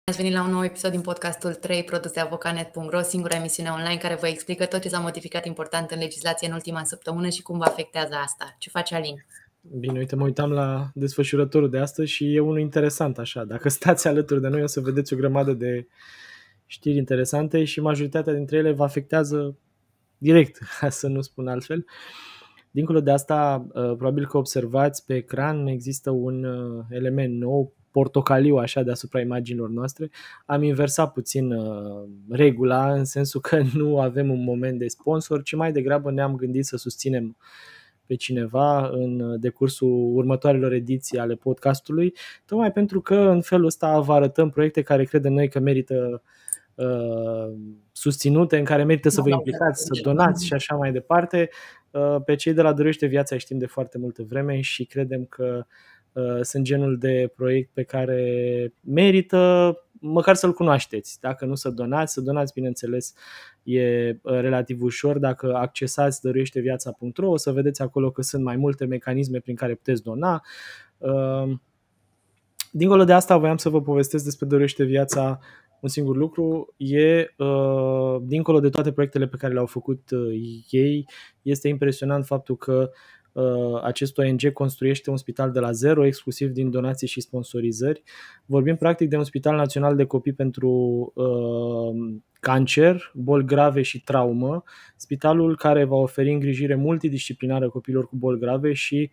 Ați venit la un nou episod din podcastul 3 produs de avocanet.ro, singura emisiune online care vă explică tot ce s-a modificat important în legislație în ultima săptămână și cum vă afectează asta. Ce face Alin? Bine, uite, mă uitam la desfășurătorul de astăzi și e unul interesant așa. Dacă stați alături de noi o să vedeți o grămadă de știri interesante și majoritatea dintre ele vă afectează direct, ca să nu spun altfel. Dincolo de asta, probabil că observați pe ecran, există un element nou, portocaliu așa deasupra imaginilor noastre. Am inversat puțin regula, în sensul că nu avem un moment de sponsor, ci mai degrabă ne-am gândit să susținem pe cineva în decursul următoarelor ediții ale podcastului, tocmai pentru că în felul ăsta vă arătăm proiecte care credem noi că merită susținute, în care merită să vă implicați, să donați și așa mai departe. Pe cei de la Dorește Viața știm de foarte multă vreme și credem că sunt genul de proiect pe care merită măcar să-l cunoașteți. Dacă nu să donați, bineînțeles, e relativ ușor. Dacă accesați doreșteviața.ro, o să vedeți acolo că sunt mai multe mecanisme prin care puteți dona. Dincolo de asta, voiam să vă povestesc despre Dorește Viața un singur lucru. Dincolo de toate proiectele pe care le-au făcut ei, este impresionant faptul că acest ONG construiește un spital de la zero, exclusiv din donații și sponsorizări. Vorbim practic de un spital național de copii pentru cancer, boli grave și traumă, spitalul care va oferi îngrijire multidisciplinară copiilor cu boli grave și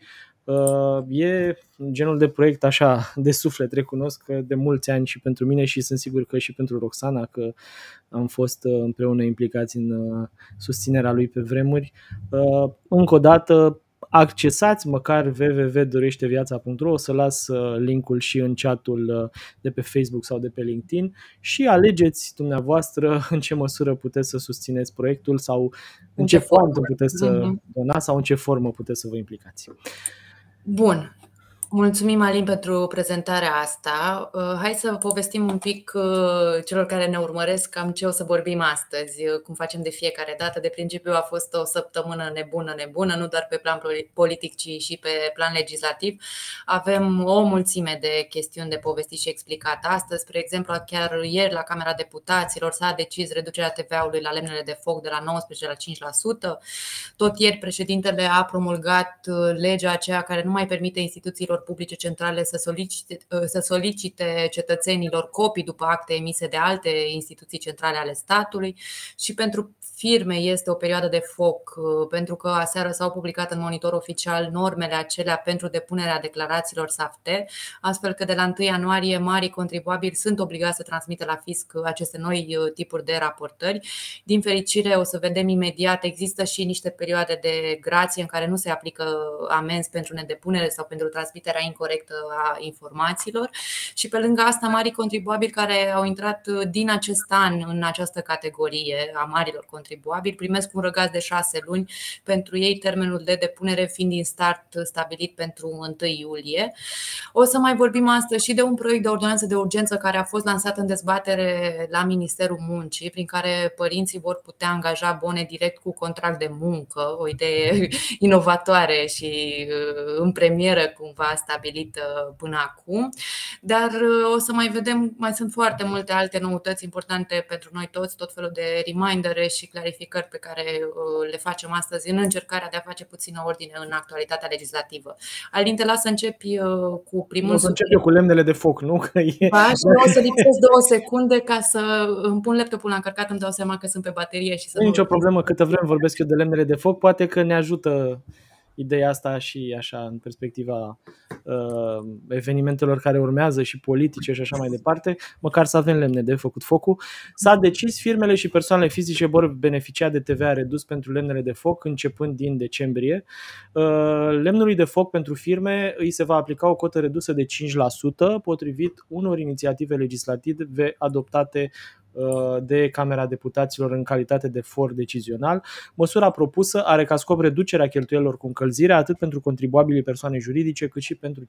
e genul de proiect așa de suflet, recunosc că de mulți ani și pentru mine și sunt sigur că și pentru Roxana, că am fost împreună implicați în susținerea lui pe vremuri. Încă o dată, accesați măcar www.doreșteviața.ro, o să las linkul și în chatul de pe Facebook sau de pe LinkedIn și alegeți dumneavoastră în ce măsură puteți să susțineți proiectul sau în ce formă puteți să donați sau în ce formă puteți să vă implicați. Bun. Mulțumim, Alin, pentru prezentarea asta. Hai să povestim un pic celor care ne urmăresc cam ce o să vorbim astăzi, cum facem de fiecare dată. De principiu a fost o săptămână nebună, nu doar pe plan politic, ci și pe plan legislativ. Avem o mulțime de chestiuni de povestit și explicat astăzi. Spre exemplu, chiar ieri la Camera Deputaților s-a decis reducerea TVA-ului la lemnele de foc de la 19% la 5%. Tot ieri președintele a promulgat legea aceea care nu mai permite instituțiilor publice centrale să solicite cetățenilor copii după acte emise de alte instituții centrale ale statului. Și pentru firme este o perioadă de foc, pentru că aseară s-au publicat în Monitor Oficial normele acelea pentru depunerea declarațiilor SAFTE, astfel că de la 1 ianuarie marii contribuabili sunt obligați să transmită la fisc aceste noi tipuri de raportări. Din fericire, o să vedem imediat, există și niște perioade de grație în care nu se aplică amenzi pentru nedepunere sau pentru transmiterea incorectă a informațiilor. Și pe lângă asta, marii contribuabili care au intrat din acest an în această categorie a marilor contribuabili primesc un răgaz de 6 luni, pentru ei termenul de depunere fiind din start stabilit pentru 1 iulie. O să mai vorbim astăzi și de un proiect de ordonanță de urgență care a fost lansat în dezbatere la Ministerul Muncii, prin care părinții vor putea angaja bone direct cu contract de muncă, o idee inovatoare și în premieră cumva stabilită până acum. Dar o să mai vedem, mai sunt foarte multe alte noutăți importante pentru noi toți, tot felul de remindere și clarificări pe care le facem astăzi în încercarea de a face puțină ordine în actualitatea legislativă. Alin, te las să începi cu primul. O să încep eu cu lemnele de foc, nu? O să lipsesc 2 secunde ca să îmi pun laptopul la încărcat, îmi dau seama că sunt pe baterie și să nu e nicio problemă, câtă vreme vorbesc eu de lemnele de foc, poate că ne ajută ideea asta și așa în perspectiva evenimentelor care urmează și politice și așa mai departe, măcar să avem lemne de făcut focul. S-a decis, firmele și persoanele fizice vor beneficia de TVA redus pentru lemnele de foc începând din decembrie. Lemnului de foc pentru firme îi se va aplica o cotă redusă de 5% potrivit unor inițiative legislative adoptate de Camera Deputaților în calitate de for decizional. Măsura propusă are ca scop reducerea cheltuielilor cu încălzirea atât pentru contribuabilii persoane juridice cât și pentru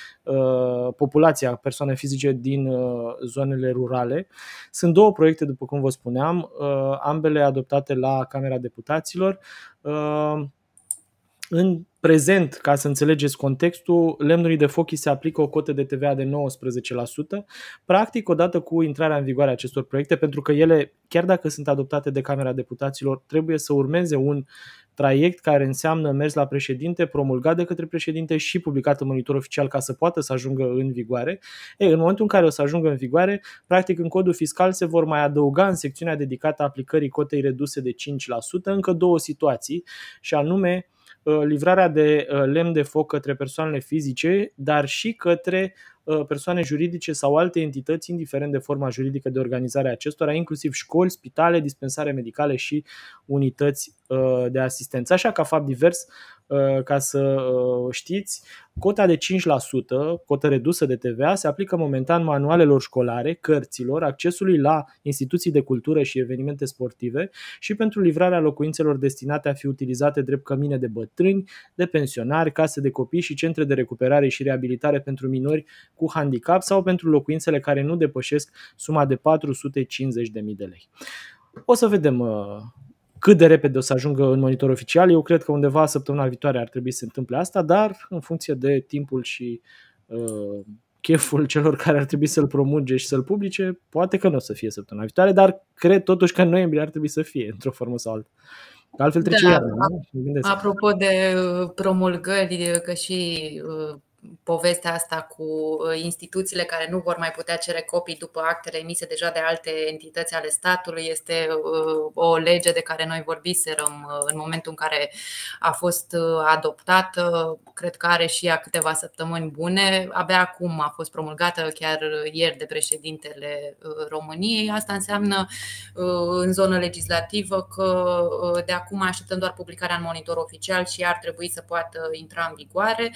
populația persoane fizice din zonele rurale. Sunt 2 proiecte, după cum vă spuneam, ambele adoptate la Camera Deputaților. În prezent, ca să înțelegeți contextul, lemnului de foc îi se aplică o cotă de TVA de 19%. Practic, odată cu intrarea în vigoare a acestor proiecte, pentru că ele, chiar dacă sunt adoptate de Camera Deputaților, trebuie să urmeze un traiect care înseamnă mers la președinte, promulgat de către președinte și publicat în Monitor Oficial ca să poată să ajungă în vigoare. În momentul în care o să ajungă în vigoare, practic în codul fiscal se vor mai adăuga în secțiunea dedicată aplicării cotei reduse de 5% încă două situații, și anume livrarea de lemn de foc către persoanele fizice, dar și către persoane juridice sau alte entități, indiferent de forma juridică de organizare a acestora, inclusiv școli, spitale, dispensare medicale și unități de asistență. Așa, ca fapt divers, ca să știți, cota de 5%, cotă redusă de TVA, se aplică momentan manualelor școlare, cărților, accesului la instituții de cultură și evenimente sportive și pentru livrarea locuințelor destinate a fi utilizate drept cămine de bătrâni, de pensionari, case de copii și centre de recuperare și reabilitare pentru minori cu handicap sau pentru locuințele care nu depășesc suma de 450.000 de lei. O să vedem cât de repede o să ajungă în Monitor Oficial. Eu cred că undeva săptămâna viitoare ar trebui să se întâmple asta, dar în funcție de timpul și cheful celor care ar trebui să-l promulge și să-l publice, poate că nu o să fie săptămâna viitoare, dar cred totuși că în noiembrie ar trebui să fie, într-o formă sau alta. Altfel trece iarna, nu? Apropo de promulgări, că și povestea asta cu instituțiile care nu vor mai putea cere copii după actele emise deja de alte entități ale statului este o lege de care noi vorbiserăm în momentul în care a fost adoptată. Cred că are și ea câteva săptămâni bune. Abia acum a fost promulgată, chiar ieri, de președintele României. Asta înseamnă în zonă legislativă că de acum așteptăm doar publicarea în Monitor Oficial și ar trebui să poată intra în vigoare.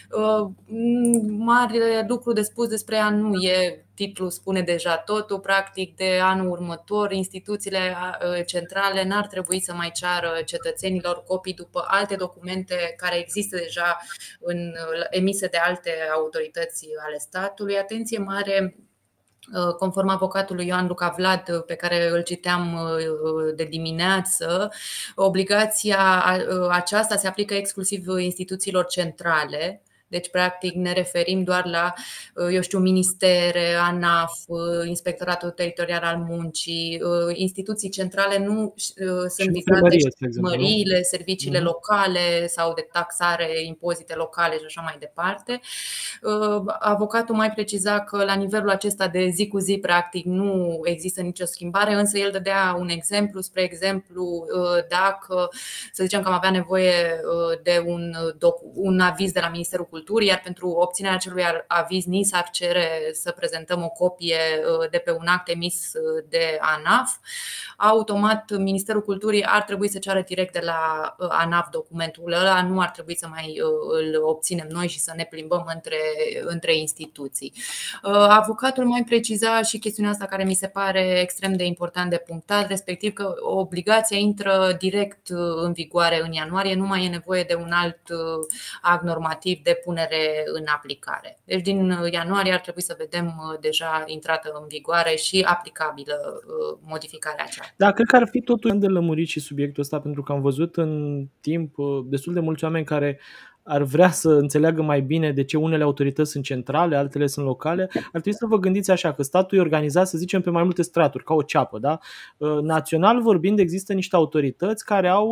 Mare lucru de spus despre ea nu e, titlul spune deja totul. Practic, de anul următor, instituțiile centrale n-ar trebui să mai ceară cetățenilor copii după alte documente care există deja emise de alte autorități ale statului. Atenție mare! Conform avocatului Ioan Luca Vlad, pe care îl citeam de dimineață, obligația aceasta se aplică exclusiv instituțiilor centrale. Deci, practic, ne referim doar la, ministere, ANAF, Inspectoratul Teritorial al Muncii, instituții centrale nu sunt vizate, primăriile, serviciile locale sau de taxare, impozite locale și așa mai departe. Avocatul mai preciza că la nivelul acesta de zi cu zi, practic, nu există nicio schimbare, însă el dădea un exemplu, spre exemplu, dacă, să zicem că am avea nevoie de un aviz de la Ministerul Culturii, iar pentru obținerea acelui aviz ni s-ar cere să prezentăm o copie de pe un act emis de ANAF. Automat, Ministerul Culturii ar trebui să ceară direct de la ANAF documentul ăla, nu ar trebui să mai îl obținem noi și să ne plimbăm între instituții. Avocatul mai preciza și chestiunea asta care mi se pare extrem de important de punctat, respectiv că obligația intră direct în vigoare în ianuarie, nu mai e nevoie de un alt act normativ de punere în aplicare. Deci din ianuarie ar trebui să vedem deja intrată în vigoare și aplicabilă modificarea aceasta. Da, cred că ar fi totuși de lămurit și subiectul ăsta, pentru că am văzut în timp destul de mulți oameni care ar vrea să înțeleagă mai bine de ce unele autorități sunt centrale, altele sunt locale. Ar trebui să vă gândiți așa, că statul e organizat, să zicem, pe mai multe straturi, ca o ceapă. Da? Național vorbind, există niște autorități care au,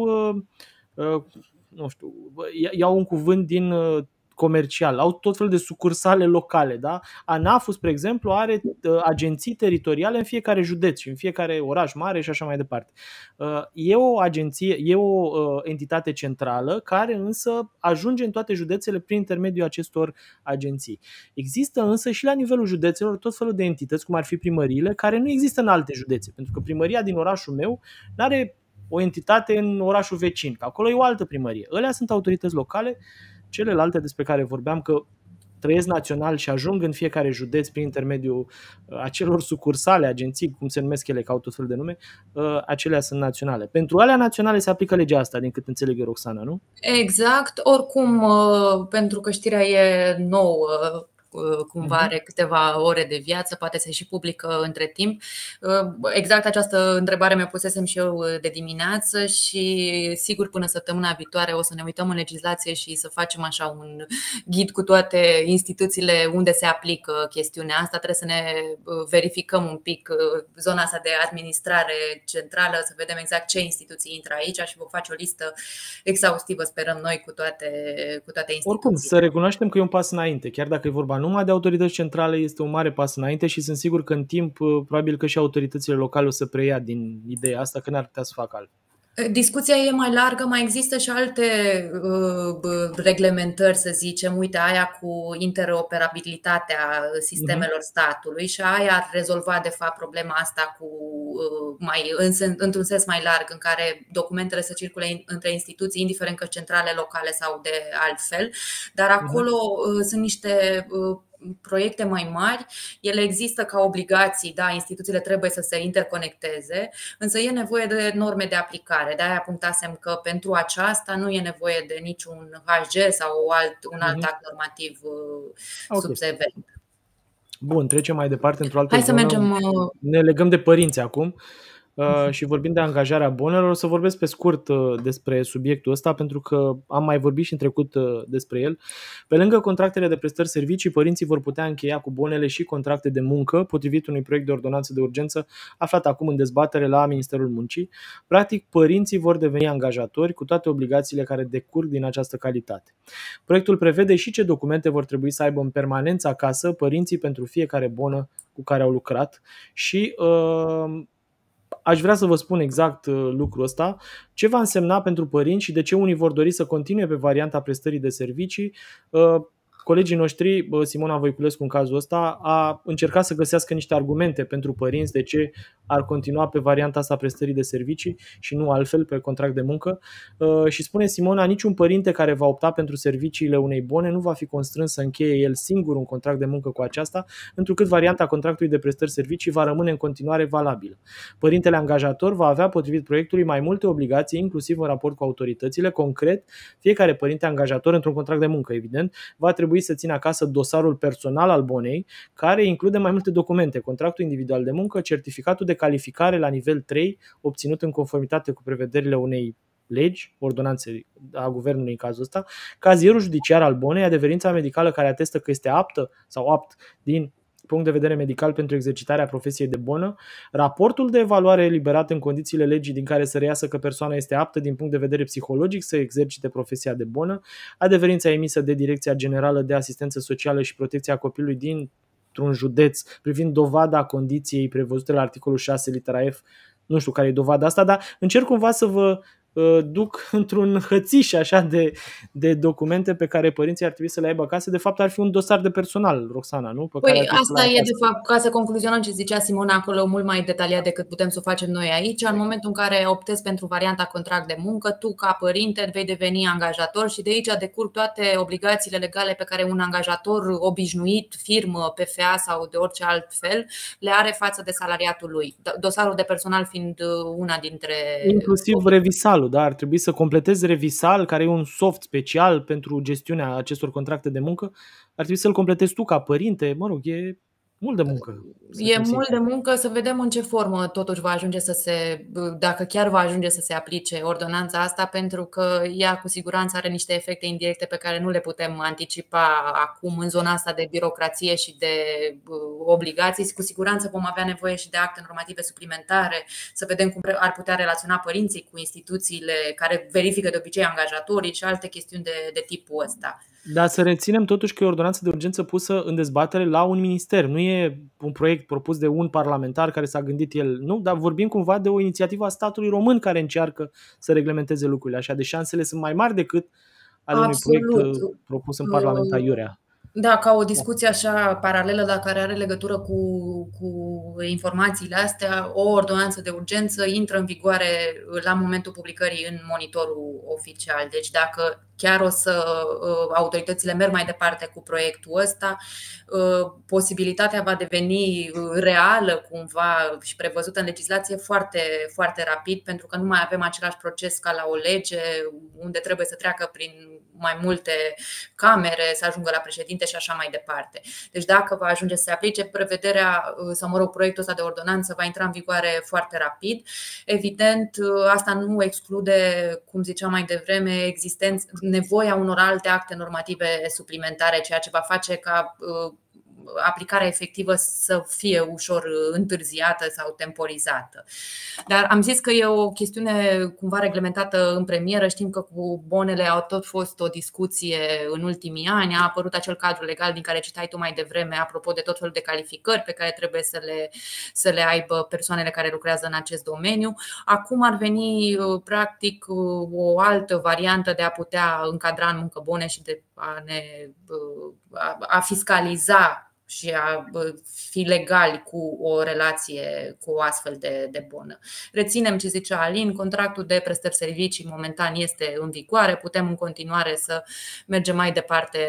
nu știu, iau un cuvânt din comercial, au tot felul de sucursale locale. Da? ANAF, spre exemplu, are agenții teritoriale în fiecare județ și în fiecare oraș mare și așa mai departe. E o agenție, e o entitate centrală care însă ajunge în toate județele prin intermediul acestor agenții. Există însă și la nivelul județelor tot felul de entități, cum ar fi primăriile, care nu există în alte județe, pentru că primăria din orașul meu nu are o entitate în orașul vecin, că acolo e o altă primărie. Alea sunt autorități locale. Celelalte despre care vorbeam, că trăiesc național și ajung în fiecare județ prin intermediul acelor sucursale, agenții, cum se numesc ele, că au tot fel de nume, acelea sunt naționale. Pentru alea naționale se aplică legea asta, din cât înțeleg eu, Roxana, nu? Exact. Oricum, pentru că știrea e nouă, cumva are câteva ore de viață, poate se și publică între timp. Exact această întrebare mi-o pusesem și eu de dimineață și sigur până săptămâna viitoare o să ne uităm în legislație și să facem așa un ghid cu toate instituțiile unde se aplică chestiunea asta. Trebuie să ne verificăm un pic zona asta de administrare centrală, să vedem exact ce instituții intră aici și vom face o listă exhaustivă, sperăm noi, cu toate instituțiile. Oricum, să recunoaștem că e un pas înainte. Chiar dacă e vorba numai de autorități centrale, este un mare pas înainte și sunt sigur că în timp probabil că și autoritățile locale o să preia din ideea asta, că n-ar putea să facă altfel. Discuția e mai largă, mai există și alte reglementări, să zicem, uite, aia cu interoperabilitatea sistemelor statului și aia ar rezolva de fapt problema asta cu într-un sens mai larg, în care documentele să circule între instituții, indiferent că centrale, locale sau de altfel, dar acolo sunt niște proiecte mai mari, ele există ca obligații, da, instituțiile trebuie să se interconecteze, însă e nevoie de norme de aplicare. De-aia punctasem că pentru aceasta nu e nevoie de niciun HG sau un alt act normativ subsecvent. Bun, trecem mai departe într-o altă zonă. Hai să mergem. Ne legăm de părinți acum. Și vorbind de angajarea bonelor, o să vorbesc pe scurt despre subiectul ăsta, pentru că am mai vorbit și în trecut despre el. Pe lângă contractele de prestări servicii, părinții vor putea încheia cu bonele și contracte de muncă, potrivit unui proiect de ordonanță de urgență aflat acum în dezbatere la Ministerul Muncii. Practic, părinții vor deveni angajatori cu toate obligațiile care decurg din această calitate. Proiectul prevede și ce documente vor trebui să aibă în permanență acasă părinții pentru fiecare bonă cu care au lucrat și aș vrea să vă spun exact lucrul ăsta, ce va însemna pentru părinți și de ce unii vor dori să continue pe varianta prestării de servicii. Colegii noștri, Simona Voiculescu în cazul ăsta, a încercat să găsească niște argumente pentru părinți de ce ar continua pe varianta asta prestării de servicii și nu altfel pe contract de muncă. Și spune Simona, niciun părinte care va opta pentru serviciile unei bone nu va fi constrâns să încheie el singur un contract de muncă cu aceasta, întrucât varianta contractului de prestări servicii va rămâne în continuare valabilă. Părintele angajator va avea, potrivit proiectului, mai multe obligații, inclusiv în raport cu autoritățile. Concret, fiecare părinte angajator, într-un contract de muncă, evident, va trebui să țină acasă dosarul personal al bonei, care include mai multe documente: contractul individual de muncă, certificatul de calificare la nivel 3, obținut în conformitate cu prevederile unei legi, ordonanțe a guvernului în cazul ăsta, cazierul judiciar al bonei, adeverința medicală care atestă că este aptă sau apt din punct de vedere medical pentru exercitarea profesiei de bonă, raportul de evaluare eliberat în condițiile legii din care să reiasă că persoana este aptă din punct de vedere psihologic să exercite profesia de bonă, adeverința emisă de Direcția Generală de Asistență Socială și Protecția Copilului dintr-un județ privind dovada condiției prevăzute la articolul 6 litera F. Nu știu care e dovada asta, dar încerc cumva să vă duc într-un hățiș așa de documente pe care părinții ar trebui să le aibă acasă. De fapt ar fi un dosar de personal, Roxana, nu? Asta e de fapt, ca să concluzionăm ce zicea Simona acolo mult mai detaliat decât putem să o facem noi aici. În momentul în care optezi pentru varianta contract de muncă, tu ca părinte vei deveni angajator și de aici decurg toate obligațiile legale pe care un angajator obișnuit, firmă, PFA sau de orice alt fel le are față de salariatul lui. Dosarul de personal fiind una dintre... Inclusiv revisalul. Da, ar trebui să completezi Revisal, care e un soft special pentru gestiunea acestor contracte de muncă. Ar trebui să-l completezi tu ca părinte. Mă rog, e mult de muncă. E mult de muncă, să vedem în ce formă totuși va ajunge dacă chiar va ajunge să se aplice ordonanța asta, pentru că ea cu siguranță are niște efecte indirecte pe care nu le putem anticipa acum în zona asta de birocrație și de obligații. Cu siguranță vom avea nevoie și de acte normative suplimentare, să vedem cum ar putea relaționa părinții cu instituțiile care verifică de obicei angajatorii și alte chestiuni de tipul ăsta. Dar să reținem totuși că e o ordonanță de urgență pusă în dezbatere la un minister. Nu e un proiect propus de un parlamentar care s-a gândit el. Nu, dar vorbim cumva de o inițiativă a statului român care încearcă să reglementeze lucrurile așa. De șansele sunt mai mari decât ale unui proiect propus în Parlament aiurea. Da, ca o discuție așa paralelă, dar care are legătură cu informațiile astea, o ordonanță de urgență intră în vigoare la momentul publicării în monitorul oficial. Deci dacă chiar o să autoritățile merg mai departe cu proiectul ăsta, posibilitatea va deveni reală cumva și prevăzută în legislație foarte, foarte rapid, pentru că nu mai avem același proces ca la o lege unde trebuie să treacă prin mai multe camere, să ajungă la președinte și așa mai departe. Deci dacă va ajunge să se aplice prevederea sau, proiectul ăsta de ordonanță va intra în vigoare foarte rapid. Evident, asta nu exclude, cum ziceam mai devreme, nevoia unor alte acte normative suplimentare, ceea ce va face ca aplicarea efectivă să fie ușor întârziată sau temporizată. Dar am zis că e o chestiune cumva reglementată în premieră. Știm că cu bonele au tot fost o discuție în ultimii ani. A apărut acel cadru legal din care citai tu mai devreme, apropo de tot felul de calificări pe care trebuie să le aibă persoanele care lucrează în acest domeniu. Acum ar veni practic o altă variantă de a putea încadra în muncă bone și de a fiscaliza și a fi legali cu o relație cu o astfel de bonă. Reținem ce zicea Alin, contractul de prestări servicii momentan este în vigoare, putem în continuare să mergem mai departe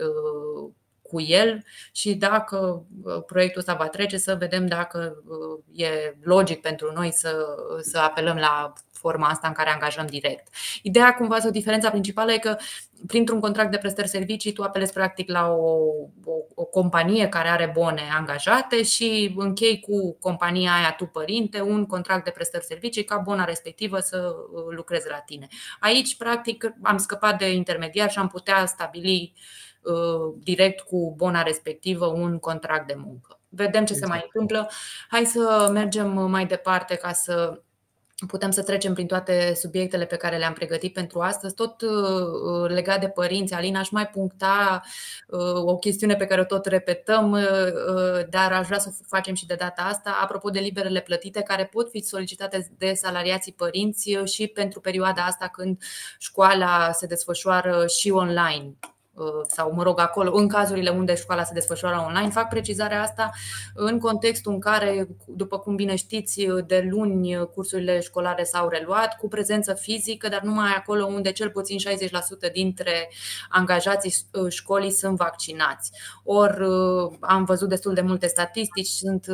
cu el și dacă proiectul ăsta va trece, să vedem dacă e logic pentru noi să apelăm la forma asta în care angajăm direct. Ideea cumva sau diferența principală e că printr-un contract de prestări servicii tu apelezi practic la o companie care are bone angajate și închei cu compania aia tu, părinte, un contract de prestări servicii ca bona respectivă să lucreze la tine. Aici practic am scăpat de intermediar și am putea stabili direct cu bona respectivă un contract de muncă. Vedem ce se mai întâmplă. Hai să mergem mai departe ca să putem să trecem prin toate subiectele pe care le-am pregătit pentru astăzi. Tot legat de părinți, Alina, aș mai puncta o chestiune pe care o tot repetăm, dar aș vrea să o facem și de data asta, apropo de liberele plătite care pot fi solicitate de salariații părinți și pentru perioada asta când școala se desfășoară și online. Sau acolo, în cazurile unde școala se desfășoară online. Fac precizarea asta în contextul în care, după cum bine știți, de luni cursurile școlare s-au reluat cu prezență fizică, dar numai acolo unde cel puțin 60% dintre angajații școlii sunt vaccinați. Ori am văzut destul de multe statistici, sunt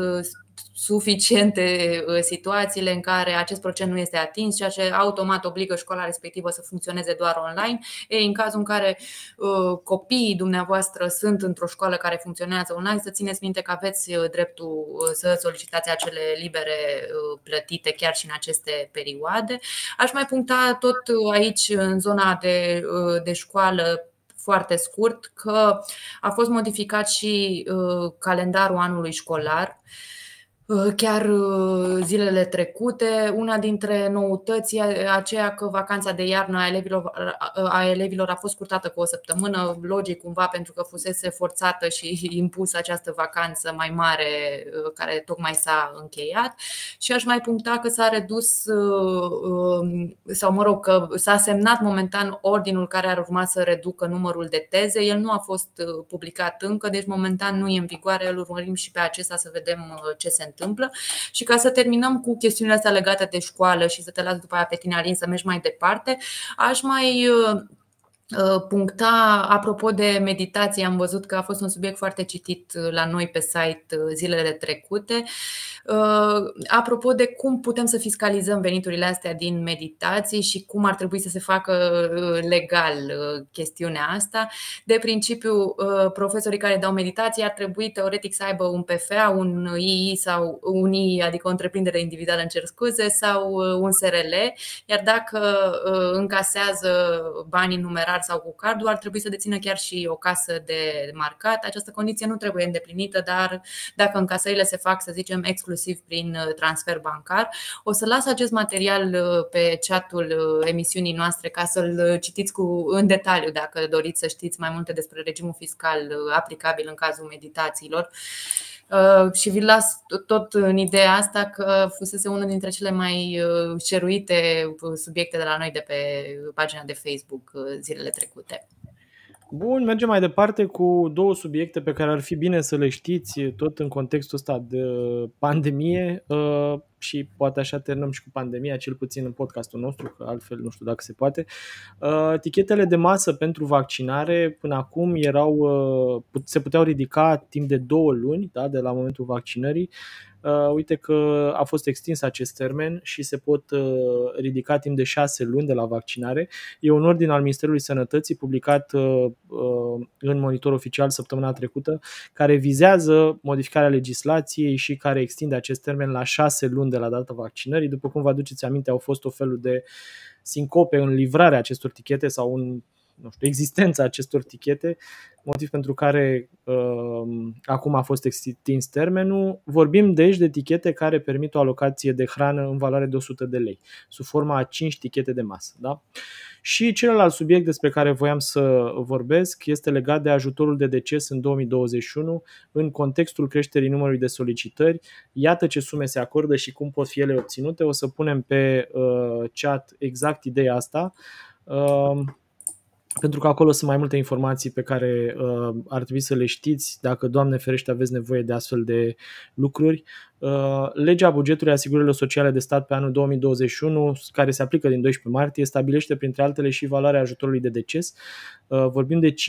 suficiente situațiile în care acest procent nu este atins, ceea ce automat obligă școala respectivă să funcționeze doar online. În cazul în care copiii dumneavoastră sunt într-o școală care funcționează online, să țineți minte că aveți dreptul să solicitați acele libere plătite chiar și în aceste perioade. Aș mai puncta tot aici în zona de școală foarte scurt că a fost modificat și calendarul anului școlar. Chiar zilele trecute, una dintre noutăți e aceea că vacanța de iarnă a elevilor a fost scurtată cu o săptămână, logic cumva pentru că fusese forțată și impusă această vacanță mai mare care tocmai s-a încheiat. Și aș mai puncta că s-a redus, sau că s-a semnat momentan ordinul care ar urma să reducă numărul de teze. El nu a fost publicat încă, deci momentan nu e în vigoare, îl urmărim și pe acesta să vedem ce se întâmplă. Și ca să terminăm cu chestiunile astea legate de școală și să te las după aia pe tine, Alin, să mergi mai departe, aș mai puncta, apropo de meditație, am văzut că a fost un subiect foarte citit la noi pe site zilele trecute. Apropo de cum putem să fiscalizăm veniturile astea din meditații și cum ar trebui să se facă legal chestiunea asta. De principiu, profesorii care dau meditații ar trebui teoretic să aibă un PFA, un II sau un II, adică o întreprindere individuală, sau un SRL, iar dacă încasează banii numerar sau cu cardul, ar trebui să dețină chiar și o casă de marcat. Această condiție nu trebuie îndeplinită, dar dacă încasările se fac, să zicem, exclusiv prin transfer bancar. O să las acest material pe chatul emisiunii noastre ca să-l citiți în detaliu dacă doriți să știți mai multe despre regimul fiscal aplicabil în cazul meditațiilor. Și vi las tot în ideea asta că fusese unul dintre cele mai șeruite subiecte de la noi de pe pagina de Facebook zilele trecute. Bun, mergem mai departe cu două subiecte pe care ar fi bine să le știți tot în contextul ăsta de pandemie și poate așa terminăm și cu pandemia, cel puțin în podcastul nostru, că altfel nu știu dacă se poate. Tichetele de masă pentru vaccinare până acum se puteau ridica timp de 2 luni, da, de la momentul vaccinării. Uite că a fost extins acest termen și se pot ridica timp de 6 luni de la vaccinare. E un ordin al Ministerului Sănătății publicat în Monitor Oficial săptămâna trecută, care vizează modificarea legislației și care extinde acest termen la 6 luni de la data vaccinării. După cum vă aduceți aminte, au fost o felul de sincope în livrarea acestor tichete sau în existența acestor tichete, motiv pentru care acum a fost extins termenul. Vorbim deci de tichete care permit o alocație de hrană în valoare de 100 de lei, sub forma a 5 tichete de masă. Da? Și celălalt subiect despre care voiam să vorbesc este legat de ajutorul de deces în 2021 în contextul creșterii numărului de solicitări. Iată ce sume se acordă și cum pot fi ele obținute. O să punem pe chat exact ideea asta, pentru că acolo sunt mai multe informații pe care ar trebui să le știți dacă, Doamne ferește, aveți nevoie de astfel de lucruri. Legea bugetului asigurărilor sociale de stat pe anul 2021, care se aplică din 12 martie, stabilește printre altele și valoarea ajutorului de deces. Vorbim de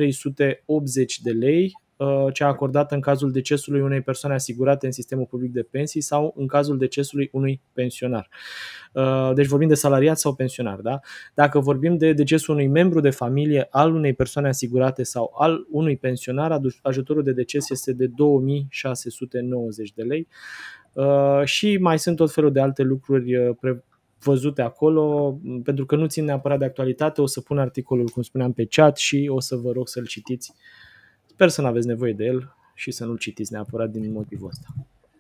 5.380 de lei, cea acordată în cazul decesului unei persoane asigurate în sistemul public de pensii sau în cazul decesului unui pensionar. Deci vorbim de salariat sau pensionar. Da? Dacă vorbim de decesul unui membru de familie al unei persoane asigurate sau al unui pensionar, ajutorul de deces este de 2.690 de lei. Și mai sunt tot felul de alte lucruri văzute acolo, pentru că nu țin neapărat de actualitate. O să pun articolul, cum spuneam, pe chat și o să vă rog să-l citiți. Sper să nu aveți nevoie de el și să nu-l citiți neapărat din motivul ăsta.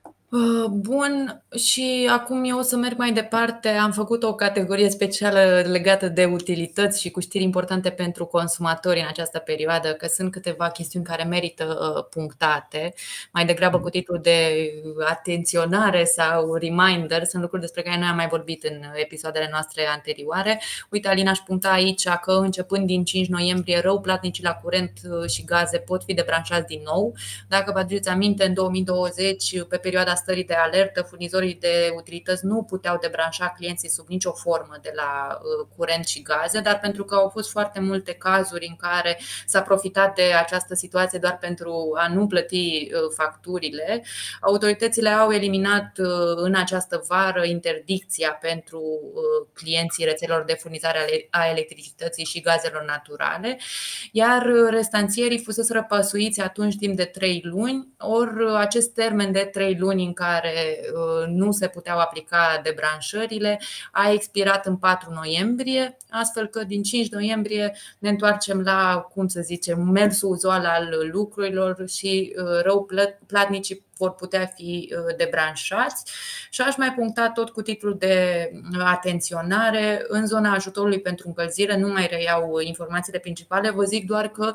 Bun, și acum eu o să merg mai departe. Am făcut o categorie specială legată de utilități și cu știri importante pentru consumatori în această perioadă, că sunt câteva chestiuni care merită punctate, mai degrabă cu titlul de atenționare sau reminder. Sunt lucruri despre care noi am mai vorbit în episoadele noastre anterioare. Uite, Alina, aș puncta aici că începând din 5 noiembrie răuplatnicii la curent și gaze pot fi debranșați din nou. Dacă vă aduceți aminte, în 2020, pe perioada stării de alertă, furnizorii de utilități nu puteau debranșa clienții sub nicio formă de la curent și gaze, dar pentru că au fost foarte multe cazuri în care s-a profitat de această situație doar pentru a nu plăti facturile, autoritățile au eliminat în această vară interdicția pentru clienții rețelelor de furnizare a electricității și gazelor naturale, iar restanțierii fuseseră păsuiți atunci timp de 3 luni, ori acest termen de 3 luni în care nu se puteau aplica debranșările a expirat în 4 noiembrie, astfel că din 5 noiembrie ne întoarcem la, cum să zicem, mersul uzual al lucrurilor și răuplatnicii vor putea fi debranșați. Și aș mai puncta tot cu titlul de atenționare. În zona ajutorului pentru încălzire nu mai reiau informațiile principale, vă zic doar că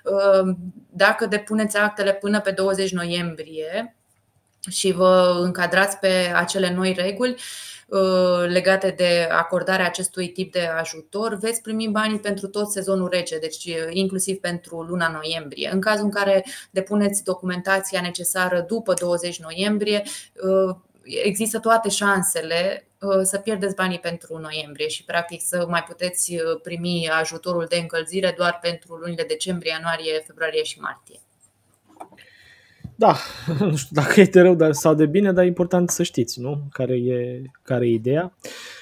dacă depuneți actele până pe 20 noiembrie și vă încadrați pe acele noi reguli legate de acordarea acestui tip de ajutor, veți primi banii pentru tot sezonul rece, deci inclusiv pentru luna noiembrie. În cazul în care depuneți documentația necesară după 20 noiembrie, există toate șansele să pierdeți banii pentru noiembrie și practic să mai puteți primi ajutorul de încălzire doar pentru lunile decembrie, ianuarie, februarie și martie. Da, nu știu dacă e de rău sau de bine, dar e important să știți, nu? Care e ideea.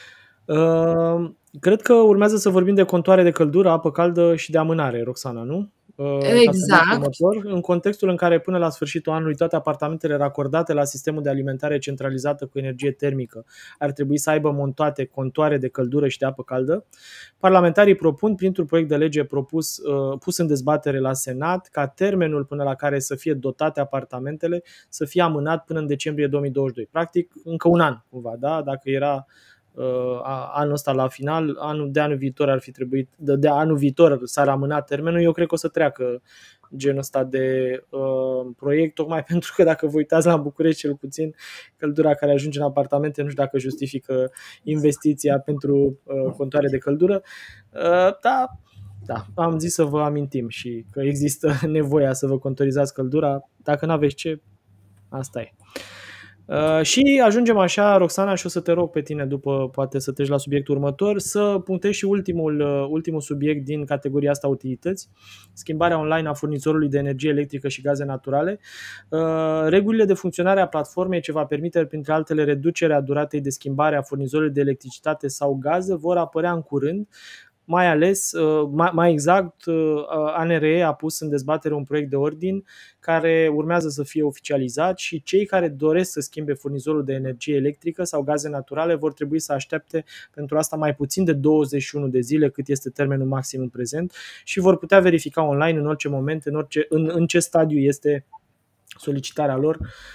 Cred că urmează să vorbim de contoare de căldură, apă caldă și de amânare, Roxana, nu? Exact. În contextul în care până la sfârșitul anului toate apartamentele racordate la sistemul de alimentare centralizată cu energie termică ar trebui să aibă montate contoare de căldură și de apă caldă, parlamentarii propun printr-un proiect de lege pus în dezbatere la Senat ca termenul până la care să fie dotate apartamentele să fie amânat până în decembrie 2022. Practic încă un an cumva, da? Dacă era anul ăsta la final, de anul viitor ar fi trebuit, de anul viitor s-ar amâna termenul. Eu cred că o să treacă genul ăsta de proiect, tocmai pentru că dacă vă uitați la București, cel puțin căldura care ajunge în apartamente, nu știu dacă justifică investiția pentru contoare de căldură. Da, am zis să vă amintim și că există nevoia să vă contorizați căldura. Dacă n-aveți ce, asta e. Și ajungem așa, Roxana, și o să te rog pe tine după, poate să treci la subiectul următor, să punctezi și ultimul subiect din categoria asta utilități, schimbarea online a furnizorului de energie electrică și gaze naturale. Regulile de funcționare a platformei ce va permite, printre altele, reducerea duratei de schimbare a furnizorului de electricitate sau gaze vor apărea în curând. Mai ales, mai exact, ANRE a pus în dezbatere un proiect de ordin care urmează să fie oficializat și cei care doresc să schimbe furnizorul de energie electrică sau gaze naturale vor trebui să aștepte pentru asta mai puțin de 21 de zile, cât este termenul maxim în prezent, și vor putea verifica online în orice moment, în ce stadiu este solicitarea lor.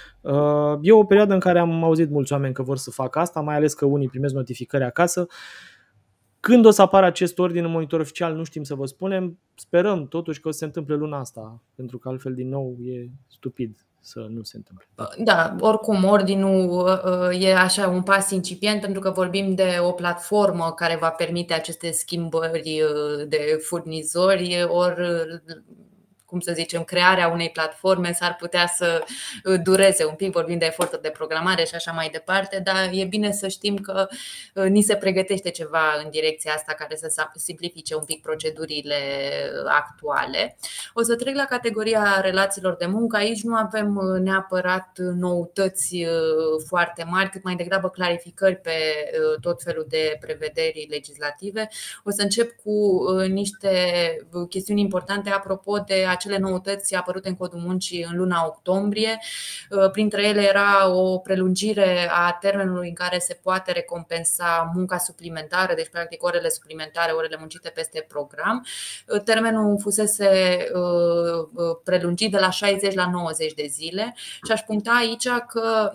E o perioadă în care am auzit mulți oameni că vor să facă asta, mai ales că unii primesc notificări acasă. Când o să apară acest ordin în monitor oficial, nu știm să vă spunem. Sperăm totuși că o să se întâmple luna asta, pentru că altfel din nou e stupid să nu se întâmple. Da, oricum, ordinul e așa un pas incipient, pentru că vorbim de o platformă care va permite aceste schimbări de furnizori, ori, cum să zicem, crearea unei platforme s-ar putea să dureze un pic, vorbim de eforturi de programare și așa mai departe, dar e bine să știm că ni se pregătește ceva în direcția asta care să simplifice un pic procedurile actuale. O să trec la categoria relațiilor de muncă. Aici nu avem neapărat noutăți foarte mari, cât mai degrabă clarificări pe tot felul de prevederi legislative. O să încep cu niște chestiuni importante apropo de acele noutăți apărute în Codul Muncii în luna octombrie. Printre ele era o prelungire a termenului în care se poate recompensa munca suplimentară, deci practic orele suplimentare, orele muncite peste program. Termenul fusese prelungit de la 60 la 90 de zile și aș puncta aici că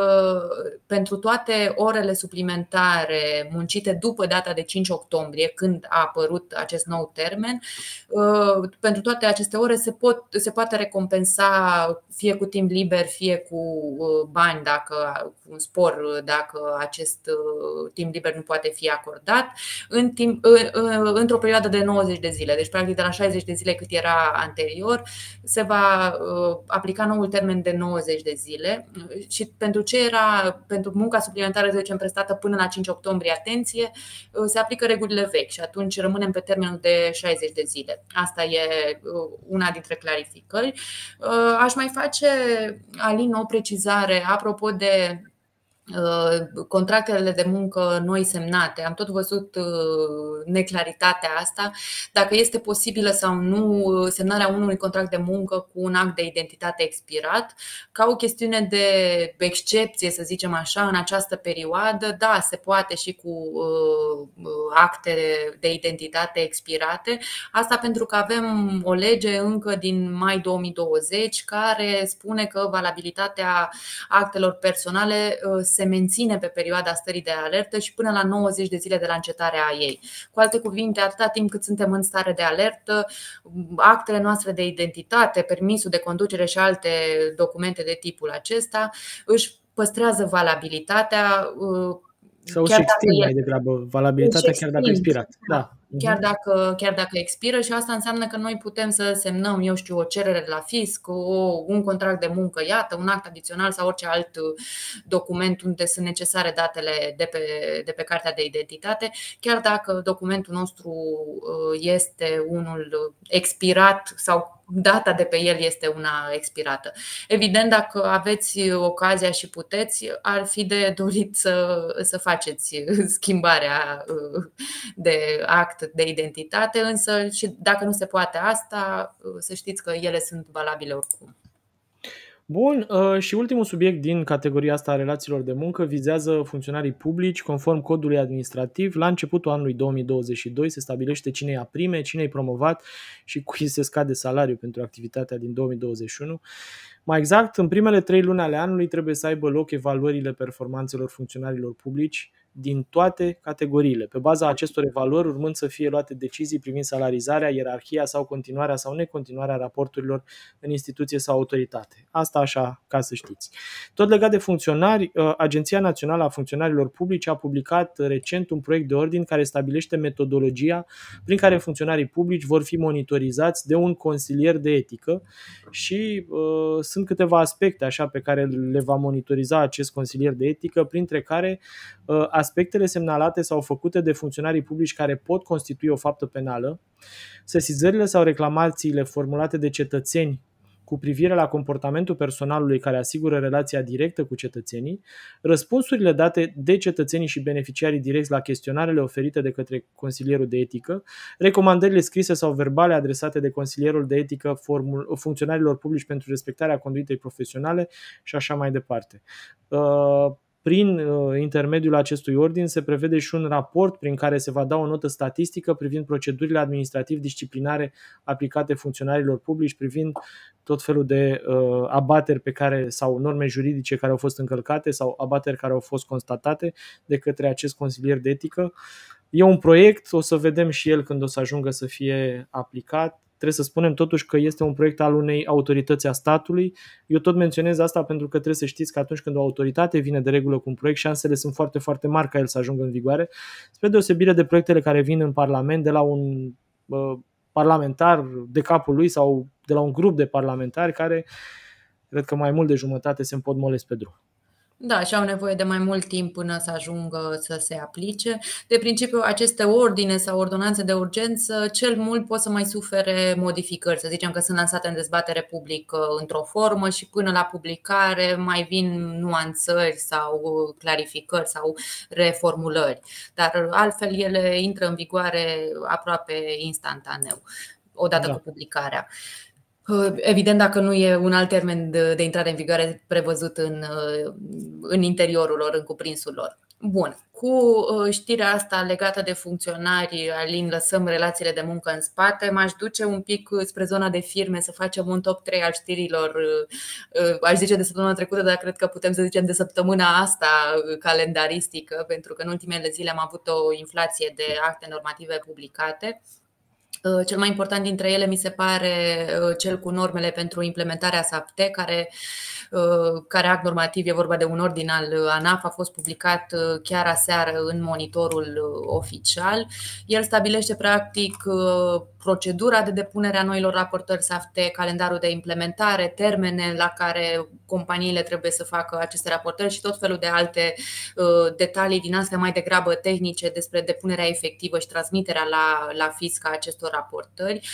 pentru toate orele suplimentare muncite după data de 5 octombrie, când a apărut acest nou termen, pentru toate aceste ore se poate recompensa fie cu timp liber, fie cu bani, cu un spor dacă acest timp liber nu poate fi acordat, într-o perioadă de 90 de zile. Deci practic de la 60 de zile cât era anterior se va aplica noul termen de 90 de zile. Și pentru munca suplimentară, să zicem, prestată până la 5 octombrie, atenție, se aplică regulile vechi și atunci rămânem pe termenul de 60 de zile. Asta e una dintre clarificări. Aș mai face, Alin, o precizare apropo de contractele de muncă noi semnate. Am tot văzut neclaritatea asta, dacă este posibilă sau nu semnarea unui contract de muncă cu un act de identitate expirat. Ca o chestiune de excepție, să zicem așa, în această perioadă, da, se poate și cu acte de identitate expirate. Asta pentru că avem o lege încă din mai 2020 care spune că valabilitatea actelor personale se menține pe perioada stării de alertă și până la 90 de zile de la încetarea ei. Cu alte cuvinte, atâta timp cât suntem în stare de alertă, actele noastre de identitate, permisul de conducere și alte documente de tipul acesta își păstrează valabilitatea. Sau își extind mai degrabă valabilitatea chiar dacă a expirat. Da. Chiar dacă expiră, și asta înseamnă că noi putem să semnăm, eu știu, o cerere la fisc, un contract de muncă, iată, un act adițional sau orice alt document unde sunt necesare datele de pe cartea de identitate, chiar dacă documentul nostru este unul expirat sau data de pe el este una expirată. Evident, dacă aveți ocazia și puteți, ar fi de dorit să faceți schimbarea de act de identitate, însă și dacă nu se poate asta, să știți că ele sunt valabile oricum. Bun, și ultimul subiect din categoria asta a relațiilor de muncă vizează funcționarii publici. Conform codului administrativ, la începutul anului 2022 se stabilește cine ia prime, cine e promovat și cui se scade salariul pentru activitatea din 2021. Mai exact, în primele 3 luni ale anului trebuie să aibă loc evaluările performanțelor funcționarilor publici din toate categoriile. Pe baza acestor evaluări, urmând să fie luate decizii privind salarizarea, ierarhia sau continuarea sau necontinuarea raporturilor în instituție sau autoritate. Asta așa, ca să știți. Tot legat de funcționari, Agenția Națională a Funcționarilor Publici a publicat recent un proiect de ordin care stabilește metodologia prin care funcționarii publici vor fi monitorizați de un consilier de etică și sunt câteva aspecte așa pe care le va monitoriza acest consilier de etică, printre care aspectele semnalate sau făcute de funcționarii publici care pot constitui o faptă penală, sesizările sau reclamațiile formulate de cetățeni cu privire la comportamentul personalului care asigură relația directă cu cetățenii, răspunsurile date de cetățenii și beneficiarii direcți la chestionarele oferite de către consilierul de etică, recomandările scrise sau verbale adresate de consilierul de etică funcționarilor publici pentru respectarea conduitei profesionale și așa mai departe. Prin intermediul acestui ordin se prevede și un raport prin care se va da o notă statistică privind procedurile administrativ-disciplinare aplicate funcționarilor publici, privind tot felul de abateri pe care, sau norme juridice care au fost încălcate sau abateri care au fost constatate de către acest consilier de etică. E un proiect, o să vedem și el când o să ajungă să fie aplicat. Trebuie să spunem totuși că este un proiect al unei autorități a statului. Eu tot menționez asta pentru că trebuie să știți că atunci când o autoritate vine de regulă cu un proiect, șansele sunt foarte, foarte mari ca el să ajungă în vigoare, spre deosebire de proiectele care vin în Parlament de la un parlamentar de capul lui sau de la un grup de parlamentari care, cred că mai mult de jumătate, se împotmolesc pe drum. Da, și au nevoie de mai mult timp până să ajungă să se aplice. De principiu, aceste ordine sau ordonanțe de urgență cel mult pot să mai sufere modificări. Să zicem că sunt lansate în dezbatere publică într-o formă și până la publicare mai vin nuanțări sau clarificări sau reformulări. Dar altfel ele intră în vigoare aproape instantaneu, odată cu publicarea. Evident, dacă nu e un alt termen de intrare în vigoare prevăzut în interiorul lor, în cuprinsul lor. Bun, cu știrea asta legată de funcționari, Alin, lăsăm relațiile de muncă în spate. M-aș duce un pic spre zona de firme, să facem un top 3 al știrilor, aș zice de săptămâna trecută, dar cred că putem să zicem de săptămâna asta calendaristică, pentru că în ultimele zile am avut o inflație de acte normative publicate. Cel mai important dintre ele mi se pare cel cu normele pentru implementarea SAPT, care act normativ, e vorba de un ordin al ANAF, a fost publicat chiar aseară în monitorul oficial. El stabilește practic procedura de depunere a noilor raportări SAPT, calendarul de implementare, termene la care companiile trebuie să facă aceste raportări și tot felul de alte detalii din astea mai degrabă tehnice despre depunerea efectivă și transmiterea la fisc a acestor raportări.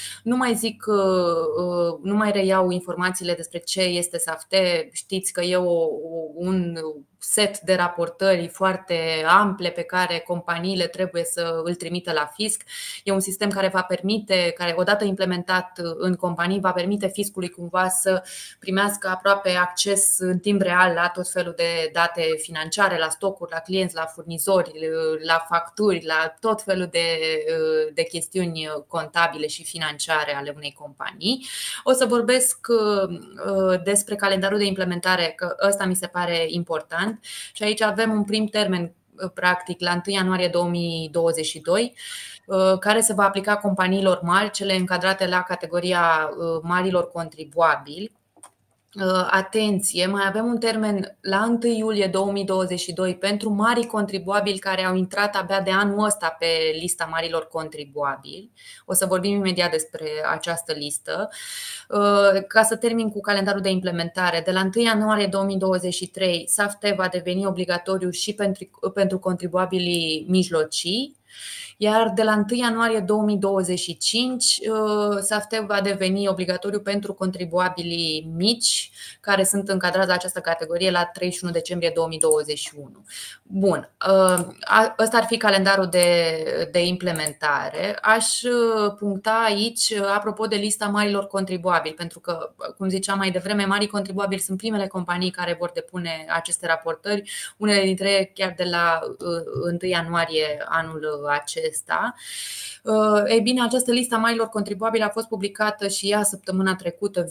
Nu mai reiau informațiile despre ce este SAPT. Știți că e un set de raportări foarte ample pe care companiile trebuie să îl trimită la fisc. E un sistem care va permite, care odată implementat în companii, va permite fiscului cumva să primească aproape acces în timp real la tot felul de date financiare, la stocuri, la clienți, la furnizori, la facturi, la tot felul de chestiuni contabile și financiare ale unei companii. O să vorbesc despre calendarul de implementare, că ăsta mi se pare important. Și aici avem un prim termen, practic, la 1 ianuarie 2022, care se va aplica companiilor mari, cele încadrate la categoria marilor contribuabili. Atenție, mai avem un termen la 1 iulie 2022 pentru marii contribuabili care au intrat abia de anul ăsta pe lista marilor contribuabili. O să vorbim imediat despre această listă. Ca să termin cu calendarul de implementare, de la 1 ianuarie 2023 SAPT va deveni obligatoriu și pentru contribuabilii mijlocii. Iar de la 1 ianuarie 2025 SAPT va deveni obligatoriu pentru contribuabilii mici care sunt încadrați la această categorie la 31 decembrie 2021. Bun, ăsta ar fi calendarul de implementare. Aș puncta aici apropo de lista marilor contribuabili, pentru că, cum ziceam mai devreme, marii contribuabili sunt primele companii care vor depune aceste raportări, unele dintre ele chiar de la 1 ianuarie anul acesta. Ei bine, această listă a marilor contribuabili a fost publicată și ea săptămâna trecută,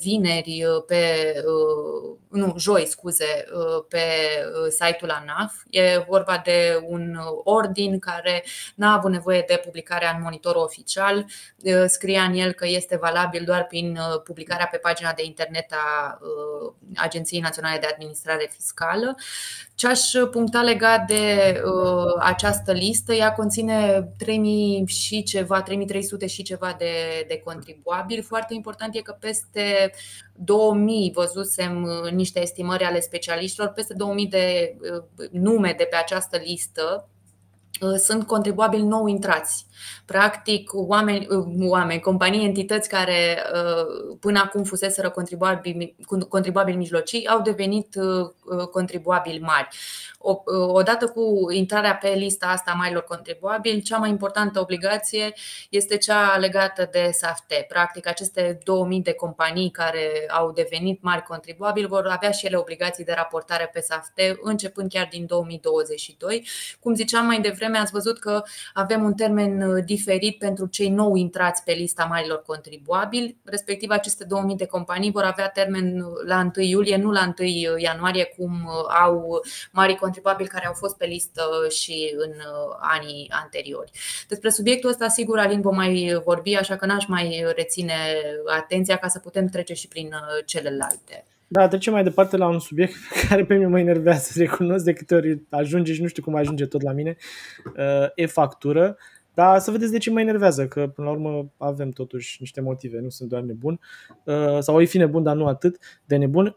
joi, pe site-ul ANAF. E vorba de un ordin care n-a avut nevoie de publicarea în monitorul oficial. Scria în el că este valabil doar prin publicarea pe pagina de internet a Agenției Naționale de Administrare Fiscală. Ce aș puncta legat de această listă, ea conține 3000 și ceva, 3300 și ceva de contribuabili. Foarte important e că peste 2000, văzusem niște estimări ale specialiștilor, peste 2000 de nume de pe această listă sunt contribuabili nou intrați. Practic, companii, entități care până acum fuseseră contribuabili mijlocii au devenit contribuabili mari. Odată cu intrarea pe lista asta a marilor contribuabili, cea mai importantă obligație este cea legată de SAFT. Practic, aceste 2000 de companii care au devenit mari contribuabili vor avea și ele obligații de raportare pe SAFT, începând chiar din 2022. Cum ziceam mai devreme, ați văzut că avem un termen diferit pentru cei nou intrați pe lista marilor contribuabili, respectiv aceste 2000 de companii vor avea termen la 1 iulie, nu la 1 ianuarie, cum au marii contribuabili care au fost pe listă și în anii anteriori. Despre subiectul ăsta, sigur, Alin, vom mai vorbi, așa că n-aș mai reține atenția ca să putem trece și prin celelalte. Da, trecem mai departe la un subiect care pe mine mă enervează, să recunosc, de câte ori ajunge și nu știu cum ajunge tot la mine, e-factură. Dar să vedeți de ce mă enervează, că până la urmă avem totuși niște motive, nu sunt doar nebun, sau o fi nebun, dar nu atât de nebun.